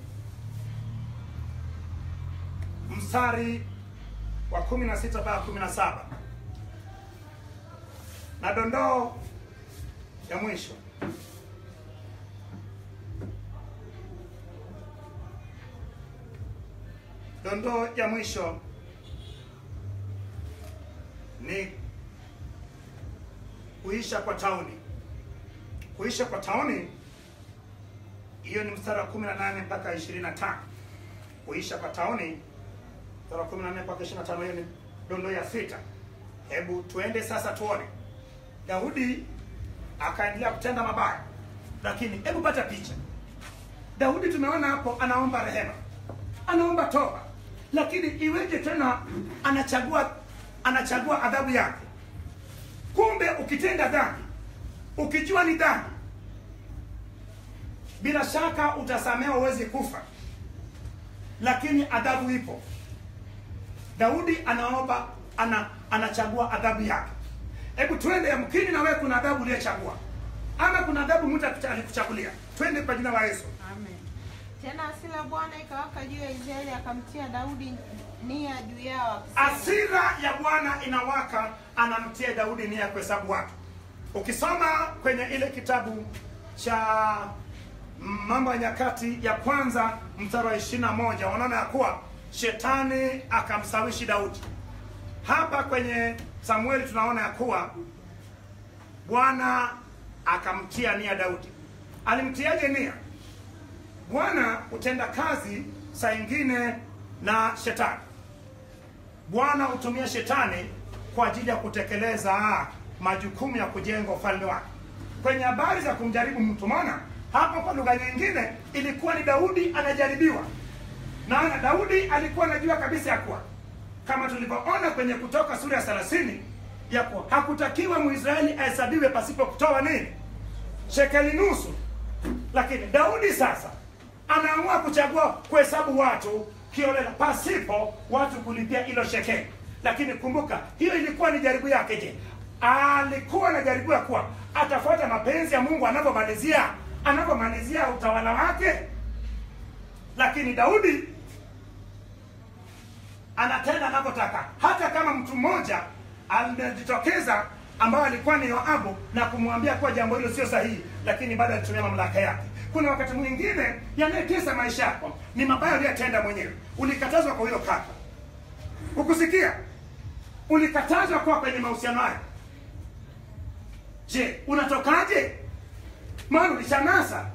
wa 16 mpaka 17. Na dondoo ya mwisho, dondoo ya mwisho ni kuisha kwa tauni. Kuisha kwa tauni, hiyo ni mstari wa 18 mpaka 25. Kuisha kwa tauni, mstari wa 18 mpaka 25, hiyo ni dondoo ya 6. Hebu tuende sasa tuone. Daudi akaendelea kutenda mabaya. Lakini hebu pata picha. Daudi tumeona hapo anaomba rehema. Anaomba toba. Lakini iweje tena anachagua adhabu yake? Kumbe ukitenda dhambi, ukijua ni dhambi, bila shaka utasamehewa, uweze kufa. Lakini adhabu ipo. Daudi anaomba, anachagua adhabu yake. Hebu twende, yamkini na wewe kuna adhabu uliyechagua. Ama kuna adhabu mtu alikuchagulia. Twende kwa jina la Yesu. Amen. Tena hasira Bwana ikawaka juu ya Israeli, akamtia Daudi nia juu yao. Hasira ya Bwana inawaka, anamtia Daudi nia kuhesabu watu. Ukisoma kwenye ile kitabu cha Mambo ya Nyakati ya kwanza mstari wa 21, wanaona ya kuwa shetani akamsawishi Daudi. Hapa kwenye Samueli tunaona ya kuwa Bwana akamtia nia Daudi. Alimtiaje nia? Bwana utenda kazi saa ingine na shetani. Bwana hutumia shetani kwa ajili ya kutekeleza majukumu ya kujenga ufalme wake. Kwenye habari za kumjaribu mtu, maana hapo kwa lugha nyingine ilikuwa ni Daudi anajaribiwa. Na Daudi alikuwa anajua kabisa ya kuwa, kama tulivyoona kwenye Kutoka sura ya 30, ya kuwa hakutakiwa Mwisraeli ahesabiwe pasipo kutoa nini? Shekeli nusu. Lakini Daudi sasa anaamua kuchagua kuhesabu watu kiolela pasipo watu kulipia hilo shekeli. Lakini kumbuka, hiyo ilikuwa ni jaribu yake. Je, alikuwa na jaribu ya kuwa atafuata mapenzi ya Mungu anavyomalizia utawala wake? Lakini Daudi anatenda anavyotaka. Hata kama mtu mmoja alijitokeza ambao alikuwa ni Yoabu na kumwambia kuwa jambo hilo sio sahihi, lakini bado alitumia mamlaka yake. Kuna wakati mwingine yanayotesa maisha yako ni mabaya uliyotenda mwenyewe. Ulikatazwa kwa hiyo kata, ukusikia, ulikatazwa kwa kwenye mahusiano hayo. Je, unatokaje? Maana ulishanasa.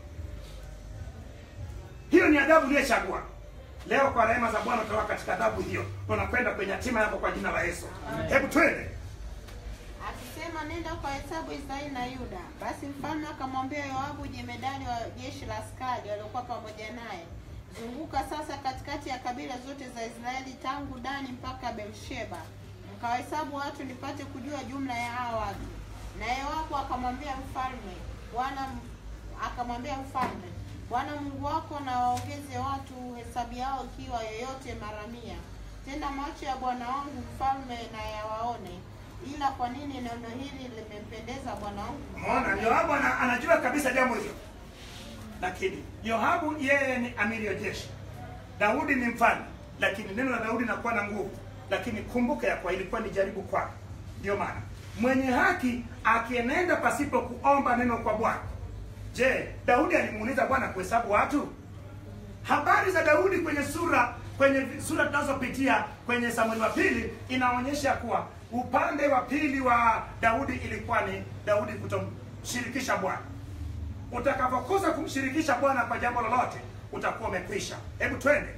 Hiyo ni adhabu uliyechagua. Leo kwa rehema za Bwana utakuwa katika adhabu hiyo. Unakwenda kwenye hatima yako kwa jina la Yesu. Hebu twende. Akisema, nenda kwa hesabu Israeli na Yuda. Basi mfalme akamwambia Yoabu jemedari wa jeshi la askari waliokuwa pamoja naye, zunguka sasa katikati ya kabila zote za Israeli tangu Dani mpaka Beersheba, mkawahesabu watu nipate kujua jumla ya hao watu. Na Yoabu akamwambia mfalme, Bwana Mungu wako na waongeze watu hesabu yao ikiwa yoyote mara 100. Tena macho ya bwana wangu mfalme na yawaone. Ila kwa nini neno hili limempendeza bwana wangu? Unaona, Yoabu anajua kabisa jambo hilo. Lakini Yoabu yeye ni amiri wa jeshi. Daudi ni mfalme, lakini neno la Daudi linakuwa na nguvu. Lakini kumbuka ya kwa ilikuwa ni jaribu kwake. Ndio maana mwenye haki akienenda pasipo kuomba neno kwa Bwana. Je, Daudi alimuuliza Bwana kuhesabu watu? Habari za Daudi kwenye sura tunazopitia kwenye Samueli wa pili inaonyesha kuwa upande wa pili wa Daudi ilikuwa ni Daudi kutomshirikisha Bwana. Utakapokosa kumshirikisha Bwana kwa jambo lolote, utakuwa umekwisha. Hebu twende.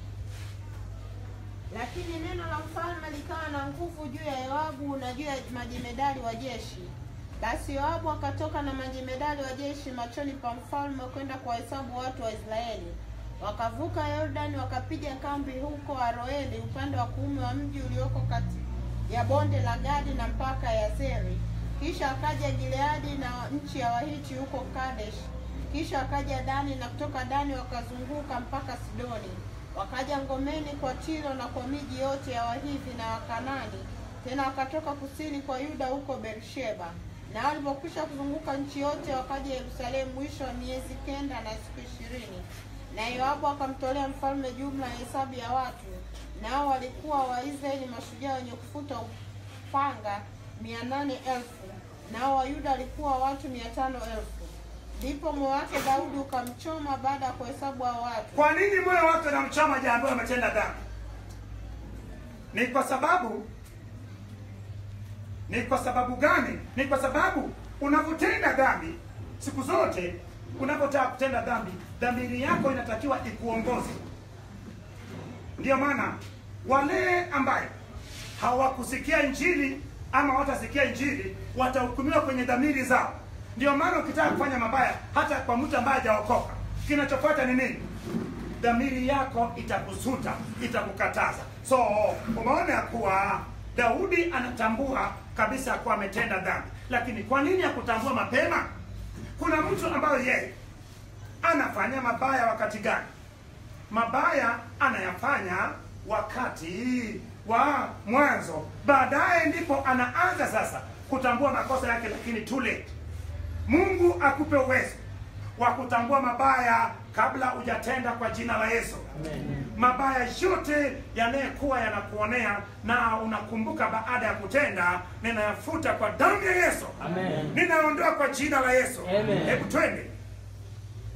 Lakini neno la mfalme likawa na nguvu juu ya Yoabu na juu ya majemedari wa jeshi. Basi Yoabu akatoka na majemedari wa jeshi machoni pa mfalme kwenda kuwahesabu watu wa Israeli. Wakavuka Yordani wakapiga kambi huko Aroeli upande wa kuume wa mji ulioko kati ya bonde la Gadi na mpaka ya Zeri. Kisha akaja Gileadi na nchi ya Wahiti huko Kadesh. Kisha akaja Dani na kutoka Dani wakazunguka mpaka Sidoni. Wakaja ngomeni kwa Tiro na kwa miji yote ya Wahivi na Wakanani. Tena wakatoka kusini kwa Yuda huko Beersheba. Na walipokwisha kuzunguka nchi yote wakaja Yerusalemu mwisho wa miezi 9 na siku 20. Na Yoabu akamtolea mfalme jumla ya hesabu ya watu. Nao walikuwa Waisraeli mashujaa wenye kufuta upanga 800,000. Nao Wayuda walikuwa watu 500,000. Ndipo moyo wake Daudi ukamchoma baada ya kuhesabu hao watu. Kwa nini moyo wake unamchoma jambo ametenda dhambi? Ni kwa sababu gani? Ni kwa sababu unapotenda dhambi, siku zote unapotaka kutenda dhambi, dhamiri yako inatakiwa ikuongoze. Ndio maana wale ambaye hawakusikia Injili ama watasikia Injili watahukumiwa kwenye dhamiri zao. Ndio maana ukitaka kufanya mabaya hata kwa mtu ambaye hajaokoka, kinachofuata ni nini? Dhamiri yako itakusuta, itakukataza. So umeona kuwa Daudi anatambua kabisa kuwa ametenda dhambi. Lakini kwa nini hakutambua mapema? Kuna mtu ambaye yeye anafanya mabaya wakati gani? Mabaya anayafanya wakati wa mwanzo. Baadaye ndipo anaanza sasa kutambua makosa yake, lakini too late. Mungu akupe uwezo wa kutambua mabaya kabla hujatenda kwa jina la Yesu. Amen. Mabaya yote yanayekuwa yanakuonea na unakumbuka baada ya kutenda, ninayafuta kwa damu ya Yesu. Amen. Ninaondoa kwa jina la Yesu. Amen. Hebu twende.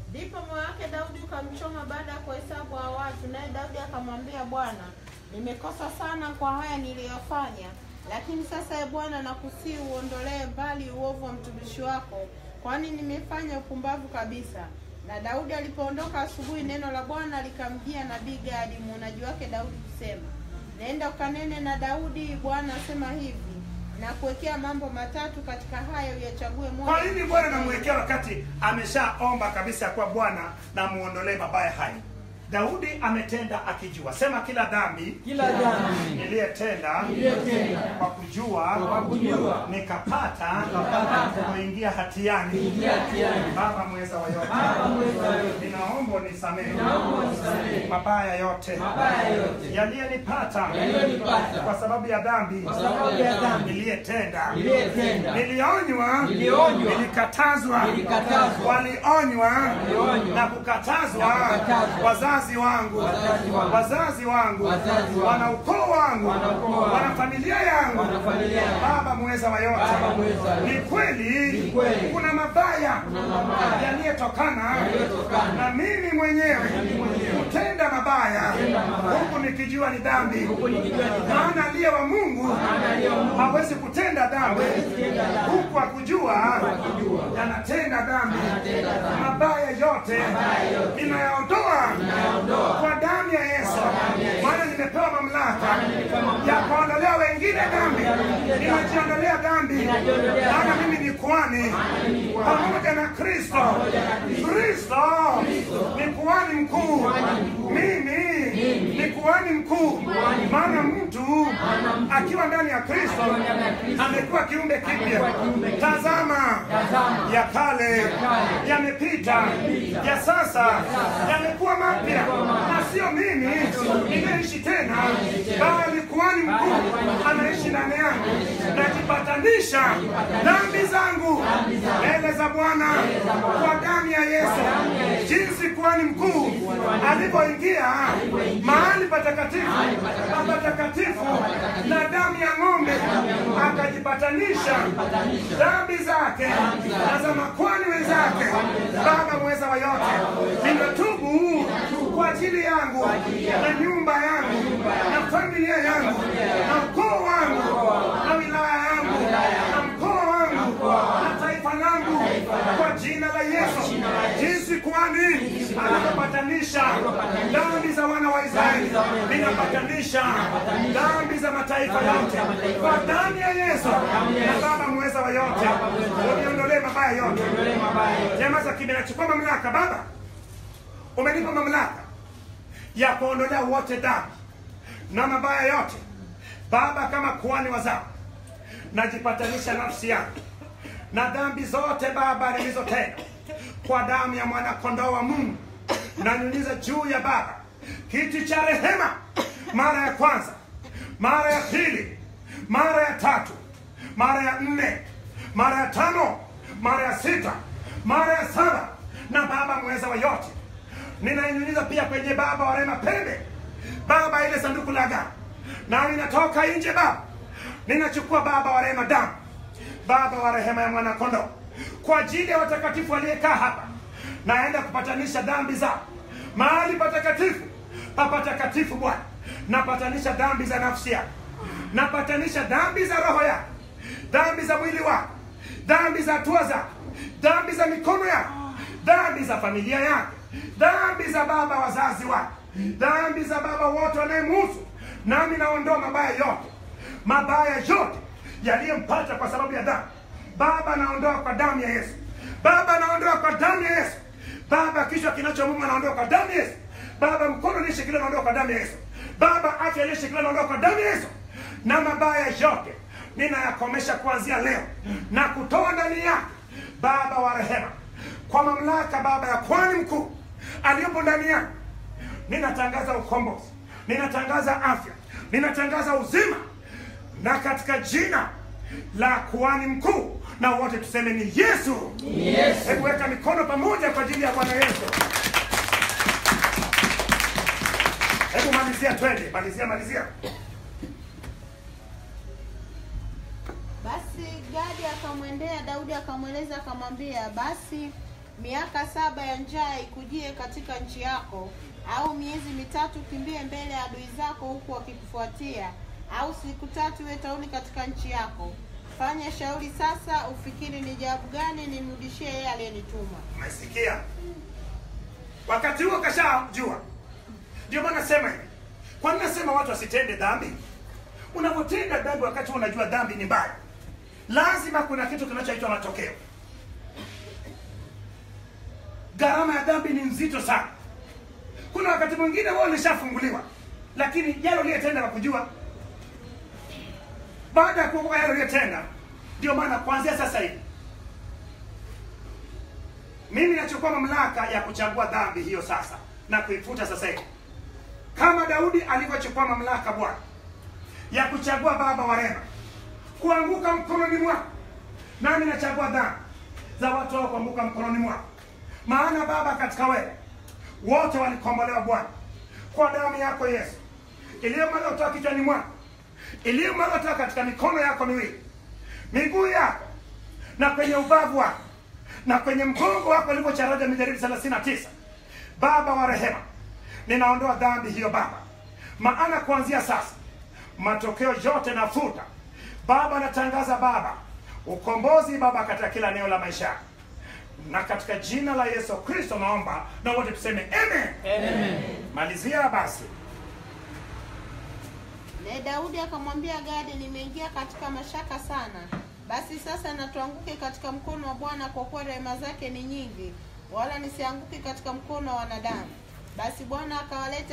Ndipo moyo wake Daudi ukamchoma baada ya kuhesabu hao watu, naye Daudi akamwambia Bwana, nimekosa sana kwa haya niliyofanya, lakini sasa Bwana nakusihi uondolee mbali uovu wa mtumishi wako, kwani nimefanya upumbavu kabisa. Na Daudi alipoondoka asubuhi, neno la Bwana likamjia nabii Gadi mwonaji wake Daudi kusema, nenda ukanene na Daudi, Bwana asema hivi, na kuwekea mambo matatu, katika hayo uyachague moja. Kwa nini Bwana namwekea wakati ameshaomba kabisa kwa Bwana na muondolee mabaya haya? Daudi ametenda akijua. Sema kila dhambi niliyetenda kwa kujua nikapata kuingia hatiani. Baba mweza wa yote, ninaomba unisamehe mabaya yote yaliyonipata kwa sababu ya dhambi niliyetenda. Nilionywa, nilikatazwa, walionywa na kukatazwa wazazi wangu, wana ukoo wangu, wana familia yangu. Baba mweza wa yote, ni kweli kuna mabaya yaliyotokana na mimi mwenyewe kutenda mabaya, huku nikijua ni dhambi. Maana aliye wa Mungu hawezi kutenda dhambi huku akujua yanatenda dhambi. Mabaya yote inayaondoa kwa damu ya Yesu. Maana nimepewa mamlaka ya kuondolea wengine dhambi, ninajiondolea dhambi. Maana mimi ni kuhani pamoja na Kristo. Kristo ni kuhani mkuu, mimi ni kuhani mkuu. Maana mtu akiwa ndani ya Kristo amekuwa kiumbe kipya. Tazama, ya kale yamepita, ya sasa yamekuwa mapya. Na sio mimi ninaishi tena, bali kuhani mkuu anaishi ndani yangu. Najipatanisha dhambi zangu mbele za Bwana kwa damu ya Yesu. Jinsi kuhani mkuu alipoingia mahali patakatifu na damu ya ng'ombe, akajipatanisha dhambi zake na za makuhani wenzake. Baba mweza wa yote, ninatubu kwa ajili yangu na nyumba yangu na familia yangu na ukoo wangu na wilaya yangu na mkoa wangu na taifa langu kwa jina la Yesu. Jinsi kuhani anapatanisha dhambi za wana wa Israeli, ninapatanisha dhambi za mataifa yote kwa damu ya Yesu. Na Baba mweza wa yote, uniondolee mabaya yote. Jamaa za kimya, nachukua mamlaka. Baba, umenipa mamlaka ya kuondolea wote dhambi na mabaya yote. Baba, kama kuhani wazao, najipatanisha nafsi yangu na dhambi zote Baba nilizotenda kwa damu ya mwana kondoo wa Mungu. Nanyunyiza juu ya Baba kiti cha rehema, mara ya kwanza, mara ya pili, mara ya tatu, mara ya nne, mara ya tano, mara ya sita, mara ya saba. Na Baba mweza wa yote, ninainyunyiza pia kwenye Baba wa rehema pembe, Baba ile sanduku la agano, na ninatoka nje Baba, ninachukua Baba wa rehema damu, Baba wa rehema ya mwana kondoo, kwa ajili ya watakatifu waliekaa hapa. Naenda kupatanisha dhambi zao mahali patakatifu, papatakatifu Bwana. Napatanisha dhambi za nafsi yako, napatanisha dhambi za roho yako, dhambi za mwili wako, dhambi za hatua zako, dhambi za mikono yako, dhambi za familia yako, dhambi za Baba wazazi wako, dhambi za Baba wote wanayemhusu. Nami naondoa mabaya yote yaliyompata kwa sababu ya dhambi. Baba, naondoa kwa damu ya Yesu. Baba, naondoa kwa damu ya Yesu. Baba, kichwa kinachomuuma naondoa kwa damu ya Yesu. Baba, mkono uliyeshikilia naondoa kwa damu ya Yesu. Baba, afya iliyoshikilia naondoa kwa damu ya Yesu. Na mabaya yote ninayakomesha kuanzia leo na kutoa ndani yake Baba wa rehema, kwa mamlaka Baba ya kuhani mkuu aliyepo ndani yake. Ninatangaza ukombozi, ninatangaza afya, ninatangaza uzima, na katika jina la kuhani mkuu, na wote tuseme ni Yesu. Yesu. Hebu weka mikono pamoja kwa ajili ya Bwana Yesu. Hebu malizia, twende, malizia. Basi Gadi akamwendea Daudi akamweleza akamwambia, basi miaka 7 ya njaa ikujie katika nchi yako, au miezi 3 kimbie mbele ya adui zako huku wakikufuatia, au siku 3 iwe tauni katika nchi yako. Fanya shauri sasa, ufikiri ni jawabu gani nimrudishie yeye aliyenituma. Umesikia? Wakati huo kashajua. Ndio maana nasema hivi. Kwa nini nasema watu wasitende dhambi? Unapotenda dhambi wakati unajua dhambi ni mbaya, lazima kuna kitu kinachoitwa matokeo. Gharama ya dhambi ni nzito sana. Kuna wakati mwingine wewe ulishafunguliwa, lakini yale uliyotenda wakujua. Baada ya kuokoka yale uliyotenda, ndio maana kuanzia sasa hivi mimi nachukua mamlaka ya kuchagua dhambi hiyo sasa na kuifuta sasa hivi. Kama Daudi alivyochukua mamlaka Bwana ya kuchagua baba wa rehema kuanguka mkononi mwako, nami nachagua dhambi za watu wao kuanguka mkononi mwako. Maana Baba, katika wewe wote walikombolewa Bwana kwa damu yako Yesu, iliyomwagwa kutoka kichwani mwako, iliyomwagwa kutoka katika mikono yako miwili, miguu yako na kwenye ubavu wako na kwenye mgongo wako ulivyocharaja mijeredi 39. Baba wa rehema, ninaondoa dhambi hiyo Baba, maana kuanzia sasa matokeo yote nafuta Baba. Natangaza Baba ukombozi Baba katika kila eneo la maisha, na katika jina la Yesu Kristo naomba, na wote tuseme amen. Amen. Malizia basi. Na Daudi akamwambia Gadi, nimeingia katika mashaka sana. Basi sasa na tuanguke katika mkono wa Bwana, kwa kuwa rehema zake ni nyingi, wala nisianguke katika mkono wa wanadamu. Basi Bwana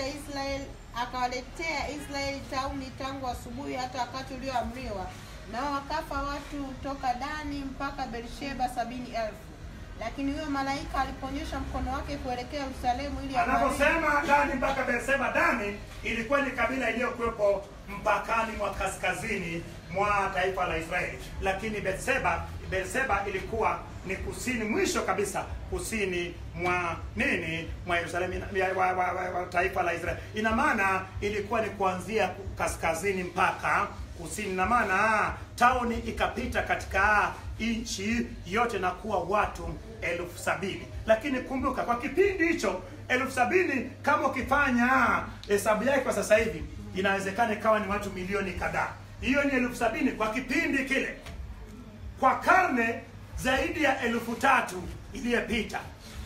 akawaletea Israeli tauni tangu asubuhi hata wakati ulioamriwa, nao wakafa watu toka Dani mpaka Beersheba 70,000. Lakini huyo malaika aliponyesha mkono wake kuelekea Yerusalemu ili anaposema Dani mpaka Beersheba, Dani ilikuwa ni kabila iliyokuwepo mpakani mwa kaskazini mwa taifa la Israeli, lakini Beersheba ilikuwa ni kusini, mwisho kabisa kusini mwa mwa Yerusalemu wa taifa la Israeli. Ina maana ilikuwa ni kuanzia kaskazini mpaka kusini, na maana tauni ikapita katika nchi yote na kuwa watu 70,000. Lakini kumbuka, kwa kipindi hicho 70,000 kama ukifanya hesabu yake kwa sasa hivi inawezekana ikawa ni watu milioni kadhaa. Hiyo ni 70,000 kwa kipindi kile, kwa karne zaidi ya 3,000 iliyopita.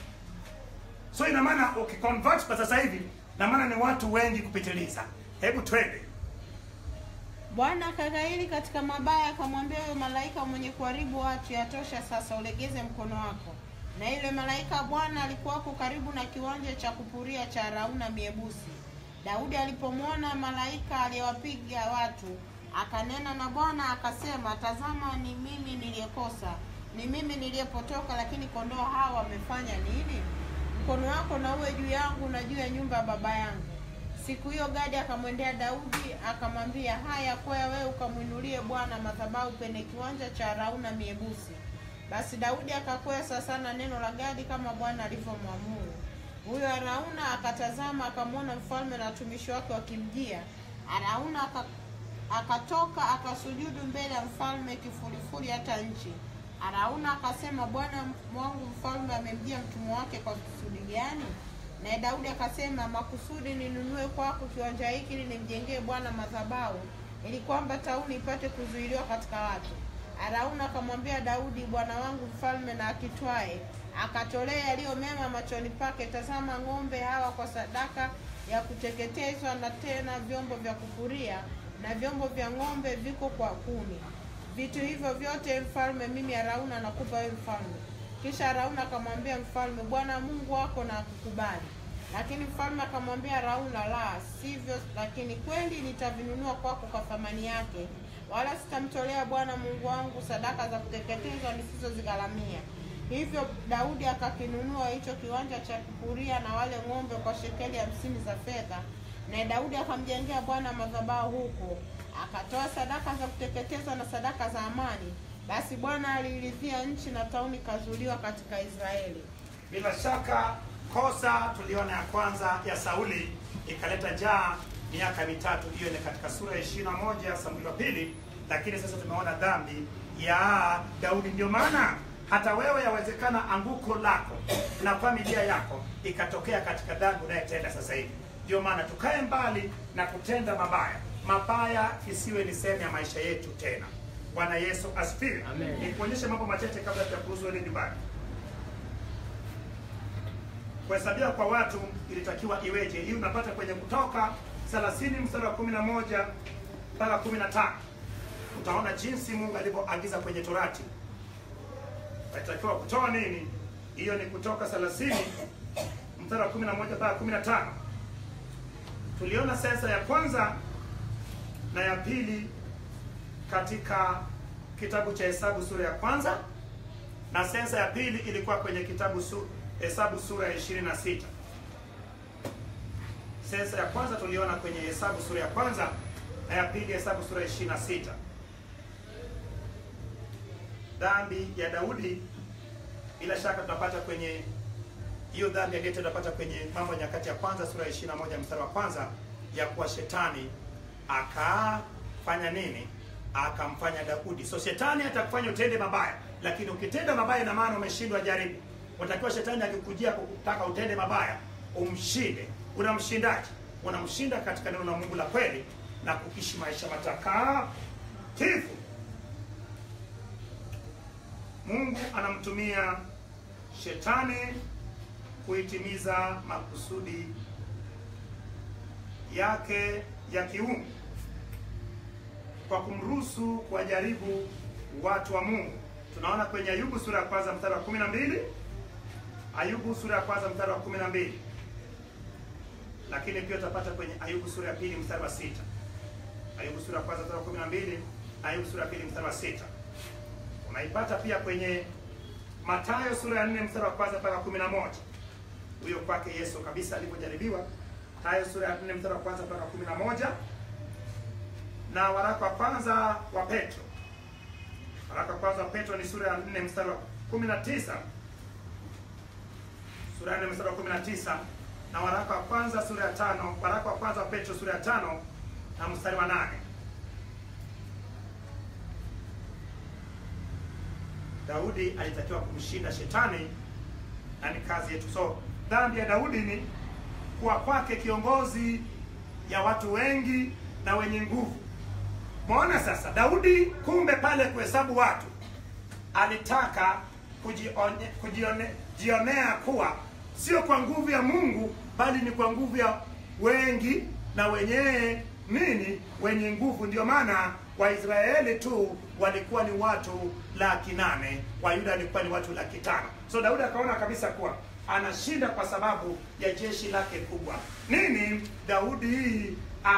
So ina maana ukiconvert kwa sasa hivi, na maana ni watu wengi kupitiliza. Hebu twende. Bwana akaghairi katika mabaya, akamwambia huyo malaika mwenye kuharibu watu, yatosha sasa, ulegeze mkono wako. Na ile malaika wa Bwana alikuwako karibu na kiwanja cha kupuria cha Arauna Myebusi. Daudi alipomwona malaika aliyewapiga watu, akanena na Bwana akasema, tazama, ni mimi niliyekosa, ni mimi niliyepotoka, lakini kondoo hawa wamefanya nini? Mkono wako na uwe juu yangu na juu ya nyumba ya baba yangu. Siku hiyo Gadi akamwendea Daudi akamwambia, haya, kwea wewe ukamwinulie Bwana madhabahu penye kiwanja cha Arauna Myebusi. Basi Daudi akakwea sasa na neno la Gadi kama Bwana alivyomwamuru. Huyo Arauna akatazama, akamwona mfalme na watumishi wake wakimjia. Arauna akatoka akasujudu mbele ya mfalme kifurifuri hata nchi. Arauna akasema, Bwana wangu mfalme amemjia mtumwa wake kwa kusudi gani? Na Daudi akasema, makusudi ninunue kwako kiwanja hiki ili nimjengee Bwana madhabahu, ili kwamba tauni ipate kuzuiliwa katika watu. Arauna akamwambia Daudi, bwana wangu mfalme na akitwae akatolea yaliyo mema machoni pake, tazama, ng'ombe hawa kwa sadaka ya kuteketezwa, na tena vyombo vya kupuria na vyombo vya ng'ombe viko kwa 10. Vitu hivyo vyote mfalme, mimi Arauna nakupa wewe mfalme. Kisha Arauna akamwambia mfalme, Bwana Mungu wako na akukubali. Lakini mfalme akamwambia Arauna, la sivyo, lakini kweli nitavinunua kwako kwa thamani yake, wala sitamtolea Bwana Mungu wangu sadaka za kuteketezwa nisizozigharamia. Hivyo Daudi akakinunua hicho kiwanja cha kupuria na wale ng'ombe kwa shekeli 50 za fedha, na Daudi akamjengea Bwana madhabahu huko, akatoa sadaka za kuteketezwa na sadaka za amani. Basi Bwana aliridhia nchi na tauni kazuliwa katika Israeli. Bila shaka kosa tuliona ya kwanza ya Sauli ikaleta njaa miaka 3. Hiyo ni katika sura ya 21 Samueli wa pili. Lakini sasa tumeona dhambi ya Daudi. Ndio maana Hata wewe yawezekana anguko lako na familia yako ikatokea katika dhambi unayotenda sasa hivi. Ndio maana tukae mbali na kutenda mabaya. Mabaya isiwe ni sehemu ya maisha yetu tena. Bwana Yesu asifiwe. Amen. Nikuonyeshe mambo machache kabla ya kuruhusu wewe nyumbani. Kuhesabia kwa watu ilitakiwa iweje? Hii unapata kwenye Kutoka 30 mstari wa 11 mpaka 15. Utaona jinsi Mungu alivyoagiza kwenye Torati. Walitakiwa kutoa nini? Hiyo ni Kutoka 30 mstari wa 11 mpaka 15. Tuliona sensa ya kwanza na ya pili katika kitabu cha Hesabu sura ya kwanza, na sensa ya pili ilikuwa kwenye kitabu Hesabu sura ya 26. Sensa ya kwanza tuliona kwenye Hesabu sura ya kwanza na ya pili Hesabu sura ya 26. Dhambi ya Daudi bila shaka tunapata kwenye hiyo dhambi ya Daudi tunapata kwenye Mambo ya Nyakati ya kwanza sura ya 21 mstari wa kwanza, ya kuwa shetani akafanya nini? Akamfanya Daudi. So shetani atakufanya utende mabaya, lakini ukitenda mabaya ina maana umeshindwa jaribu. Unatakiwa shetani akikujia kutaka utende mabaya, umshinde. Unamshindaje? Unamshinda katika neno la Mungu la kweli na kuishi maisha matakatifu. Mungu anamtumia shetani kuitimiza makusudi yake ya kiungu kwa kumruhusu kuwajaribu watu wa Mungu. Tunaona kwenye Ayubu sura ya kwanza mstari wa 12, Ayubu sura ya kwanza mstari wa 12. Lakini pia utapata kwenye Ayubu sura ya pili mstari wa 6. Ayubu sura ya kwanza mstari wa 12, Ayubu sura ya pili mstari wa 6. Unaipata pia kwenye Mathayo sura ya 4 mstari wa kwanza mpaka 11. Huyo kwake Yesu kabisa alipojaribiwa. Mathayo sura ya 4 mstari wa kwanza mpaka 11. Na waraka wa kwanza wa Petro. Waraka wa kwanza wa Petro ni sura ya 4 mstari wa 19. Sura ya 4 mstari wa 19. Na waraka wa kwanza sura ya 5, waraka wa kwanza wa Petro sura ya 5 na mstari wa 8. Daudi alitakiwa kumshinda shetani, na ni kazi yetu. So dhambi ya Daudi ni kuwa kwake kiongozi ya watu wengi na wenye nguvu. Muona sasa Daudi kumbe pale kuhesabu watu alitaka kujionea kuwa sio kwa nguvu ya Mungu bali ni kwa nguvu ya wengi na wenye nini? Wenye nguvu. Ndio maana Waisraeli tu walikuwa ni watu 800,000, Wayuda walikuwa ni watu 500,000. So Daudi akaona kabisa kuwa anashinda kwa sababu ya jeshi lake kubwa. Nini? Daudi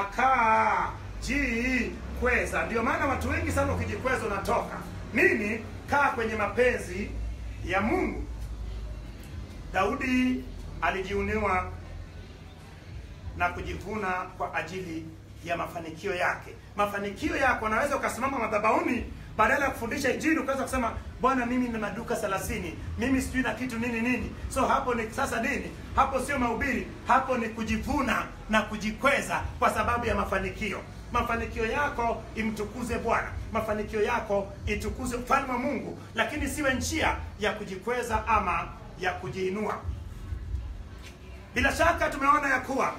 akajikweza. Ndio maana watu wengi sana ukijikweza unatoka. Nini? Kaa kwenye mapenzi ya Mungu. Daudi alijiuniwa na kujivuna kwa ajili ya mafanikio yake. Mafanikio yako, unaweza ukasimama madhabahuni badala ya kufundisha injili ukaanza kusema bwana, mimi nina maduka 30, mimi sijui na kitu nini. So hapo ni sasa nini? Hapo sio mahubiri, hapo ni kujivuna na kujikweza kwa sababu ya mafanikio. Mafanikio yako imtukuze Bwana, mafanikio yako itukuze ufalme wa Mungu, lakini siwe njia ya kujikweza ama ya kujiinua. Bila shaka tumeona ya kuwa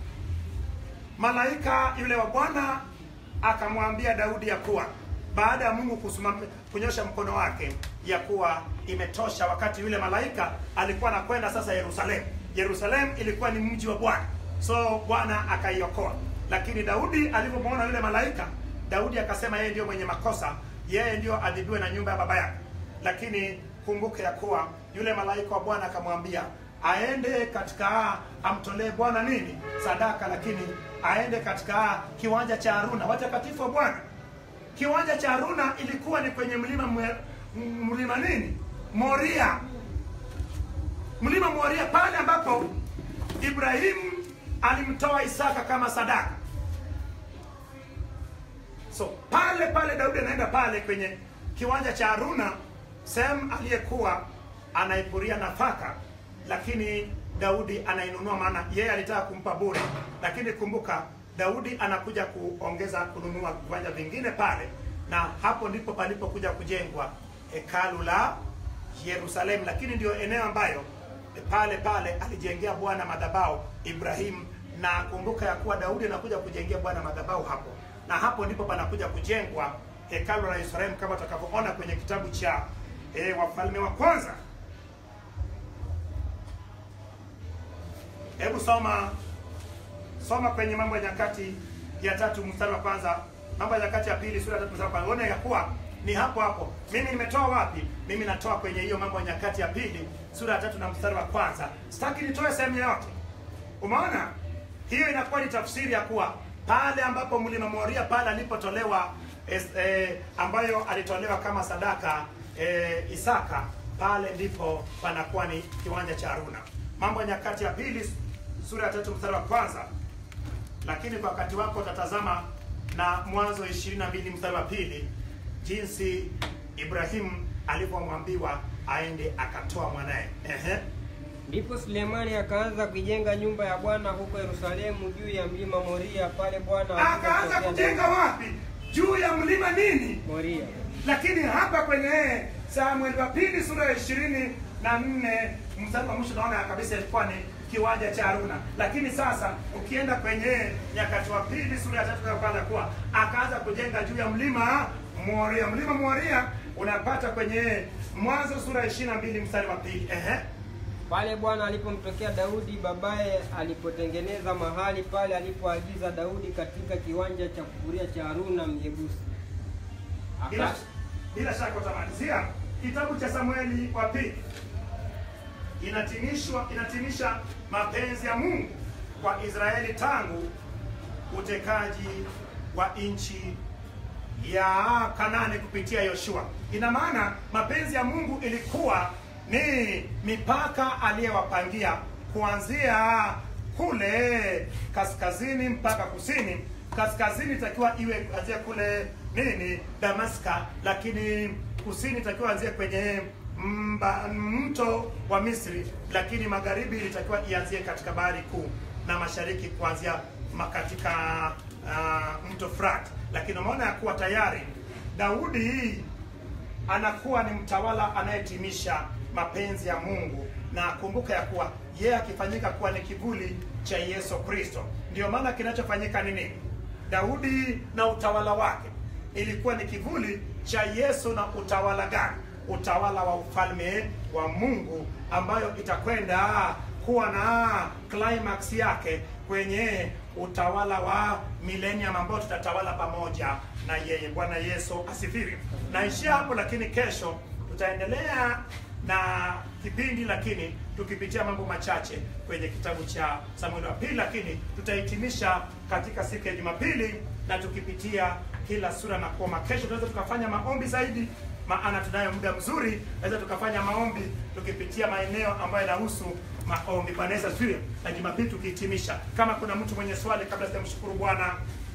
malaika yule wa Bwana akamwambia Daudi ya kuwa baada ya Mungu kunyosha mkono wake ya kuwa imetosha, wakati yule malaika alikuwa anakwenda sasa Yerusalemu. Yerusalemu ilikuwa ni mji wa Bwana, so Bwana akaiokoa. Lakini Daudi alipomwona yule malaika, Daudi akasema yeye ndio mwenye makosa, yeye ndio adhibiwe na nyumba ya baba yake. Lakini kumbuke ya kuwa yule malaika wa Bwana akamwambia aende katika amtolee Bwana nini? Sadaka, lakini aende katika kiwanja cha Haruna, watakatifu wa Bwana. Kiwanja cha Haruna ilikuwa ni kwenye mlima nini? Moria. Mlima Moria, pale ambapo Ibrahimu alimtoa Isaka kama sadaka. So pale Daudi anaenda pale kwenye kiwanja cha Haruna, sehemu aliyekuwa anaipuria nafaka, lakini Daudi anainunua, maana yeye alitaka kumpa bure. Lakini kumbuka Daudi anakuja kununua viwanja vingine pale, na hapo ndipo palipokuja kujengwa hekalu la Yerusalemu, lakini ndio eneo ambayo pale alijengea Bwana madhabahu Ibrahim, na kumbuka ya kuwa Daudi anakuja kujengea Bwana madhabahu hapo, na hapo ndipo panakuja kujengwa hekalu la Yerusalemu kama tutakavyoona kwenye kitabu cha Wafalme wa Kwanza. Hebu soma kwenye Mambo ya Nyakati ya 3 mstari wa kwanza, Mambo ya Nyakati ya pili sura ya 3 mstari wa kwanza. Uone ya kuwa ni hapo. Mimi nimetoa wapi? Mimi natoa kwenye hiyo Mambo ya Nyakati ya pili sura ya 3 na mstari wa kwanza. Sitaki nitoe sehemu yote. Umeona? Hiyo inakuwa ni tafsiri ya kuwa pale ambapo mlima Moria pale alipotolewa ambayo alitolewa kama sadaka Isaka, pale ndipo panakuwa ni kiwanja cha Haruna. Mambo ya Nyakati ya pili sura ya 3 mstari wa kwanza. Lakini kwa wakati wako utatazama na Mwanzo 22 mstari wa pili, jinsi Ibrahim alipomwambiwa aende akatoa mwanae. Ndipo Sulemani akaanza kujenga nyumba ya Bwana huko Yerusalemu juu ya mlima Moria, pale Bwana akaanza kujenga wapi? Juu ya mlima nini? Moria. Lakini hapa kwenye Samueli wa pili sura ya 24 mstari wa mwisho naona kabisa ilikuwa ni kiwanja cha Haruna. Lakini sasa ukienda kwenye Nyakati wa pili sura ya 3 kwanza kuwa akaanza kujenga juu ya mlima Moria. Mlima Moria unapata kwenye Mwanzo sura ya 22 mstari wa pili. Pale Bwana alipomtokea Daudi babaye, alipotengeneza mahali pale alipoagiza Daudi katika kiwanja cha kupuria cha Haruna Myebusi. Bila shaka utamalizia kitabu cha Samueli wa pili inatimisha mapenzi ya Mungu kwa Israeli tangu utekaji wa nchi ya Kanaani kupitia Yoshua. Ina maana mapenzi ya Mungu ilikuwa ni mipaka aliyewapangia kuanzia kule kaskazini mpaka kusini. Kaskazini itakiwa iwe kuanzia kule Damaska, lakini kusini itakiwa anzie kwenye mto wa Misri, lakini magharibi ilitakiwa ianzie katika bahari kuu, na mashariki kuanzia katika mto Frat. Lakini umeona ya kuwa tayari Daudi anakuwa ni mtawala anayetimisha mapenzi ya Mungu, na kumbuka ya kuwa yeye akifanyika kuwa ni kivuli cha Yesu Kristo. Ndio maana kinachofanyika ni nini? Daudi na utawala wake ilikuwa ni kivuli cha Yesu. Na utawala gani? Utawala wa ufalme wa Mungu, ambayo itakwenda kuwa na climax yake kwenye utawala wa millennium, ambao tutatawala pamoja na yeye. Bwana Yesu asifiwe. Naishia hapo, lakini kesho tutaendelea na kipindi, lakini tukipitia mambo machache kwenye kitabu cha Samueli wa pili, lakini tutahitimisha katika siku ya Jumapili na tukipitia kila sura na koma. Kesho tunaweza tukafanya maombi zaidi, maana tunayo muda mzuri. Naweza tukafanya maombi tukipitia maeneo ambayo yanahusu maombi. Bwana Yesu asifiwe. Na Jumapili tukihitimisha. Kama kuna mtu mwenye swali kabla sijamshukuru Bwana,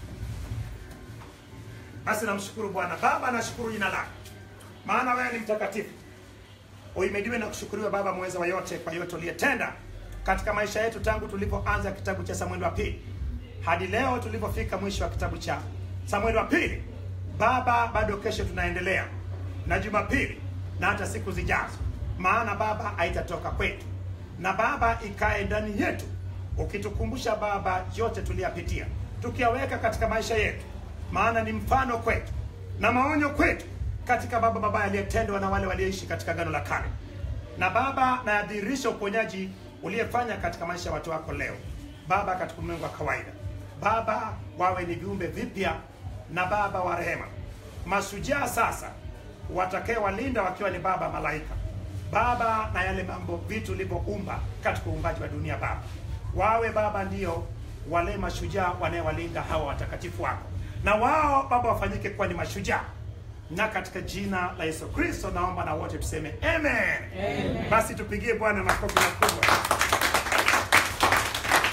basi namshukuru Bwana. Baba, nashukuru jina lako, maana wewe ni mtakatifu. Uhimidiwe na kushukuriwa Baba mweza wa yote, kwa yote uliyetenda katika maisha yetu tangu tulipoanza kitabu cha Samueli wa pili hadi leo tulipofika mwisho wa kitabu cha Samueli wa pili. Baba, bado kesho tunaendelea na Jumapili na hata siku zijazo, maana Baba haitatoka kwetu, na Baba ikae ndani yetu, ukitukumbusha Baba yote tuliyapitia, tukiaweka katika maisha yetu, maana ni mfano kwetu na maonyo kwetu katika Baba aliyetendwa na wale walioishi katika Agano la Kale. Na Baba, naadhirisha uponyaji uliyefanya katika maisha ya watu wako leo Baba, katika ulimwengu wa kawaida. Baba, wawe ni viumbe vipya, na Baba wa rehema, mashujaa sasa watakaye walinda wakiwa ni Baba malaika Baba, na yale mambo vitu ulivyoumba katika uumbaji wa dunia Baba, wawe Baba ndio wale mashujaa wanayewalinda hawa watakatifu wako, na wao Baba wafanyike kuwa ni mashujaa. Na katika jina la Yesu Kristo naomba, na wote tuseme amen. Amen. Basi tupigie Bwana makofi makubwa.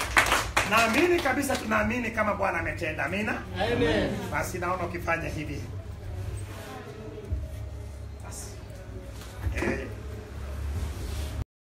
Naamini kabisa, tunaamini kama Bwana ametenda. Amina. Amen. Basi naona ukifanya hivi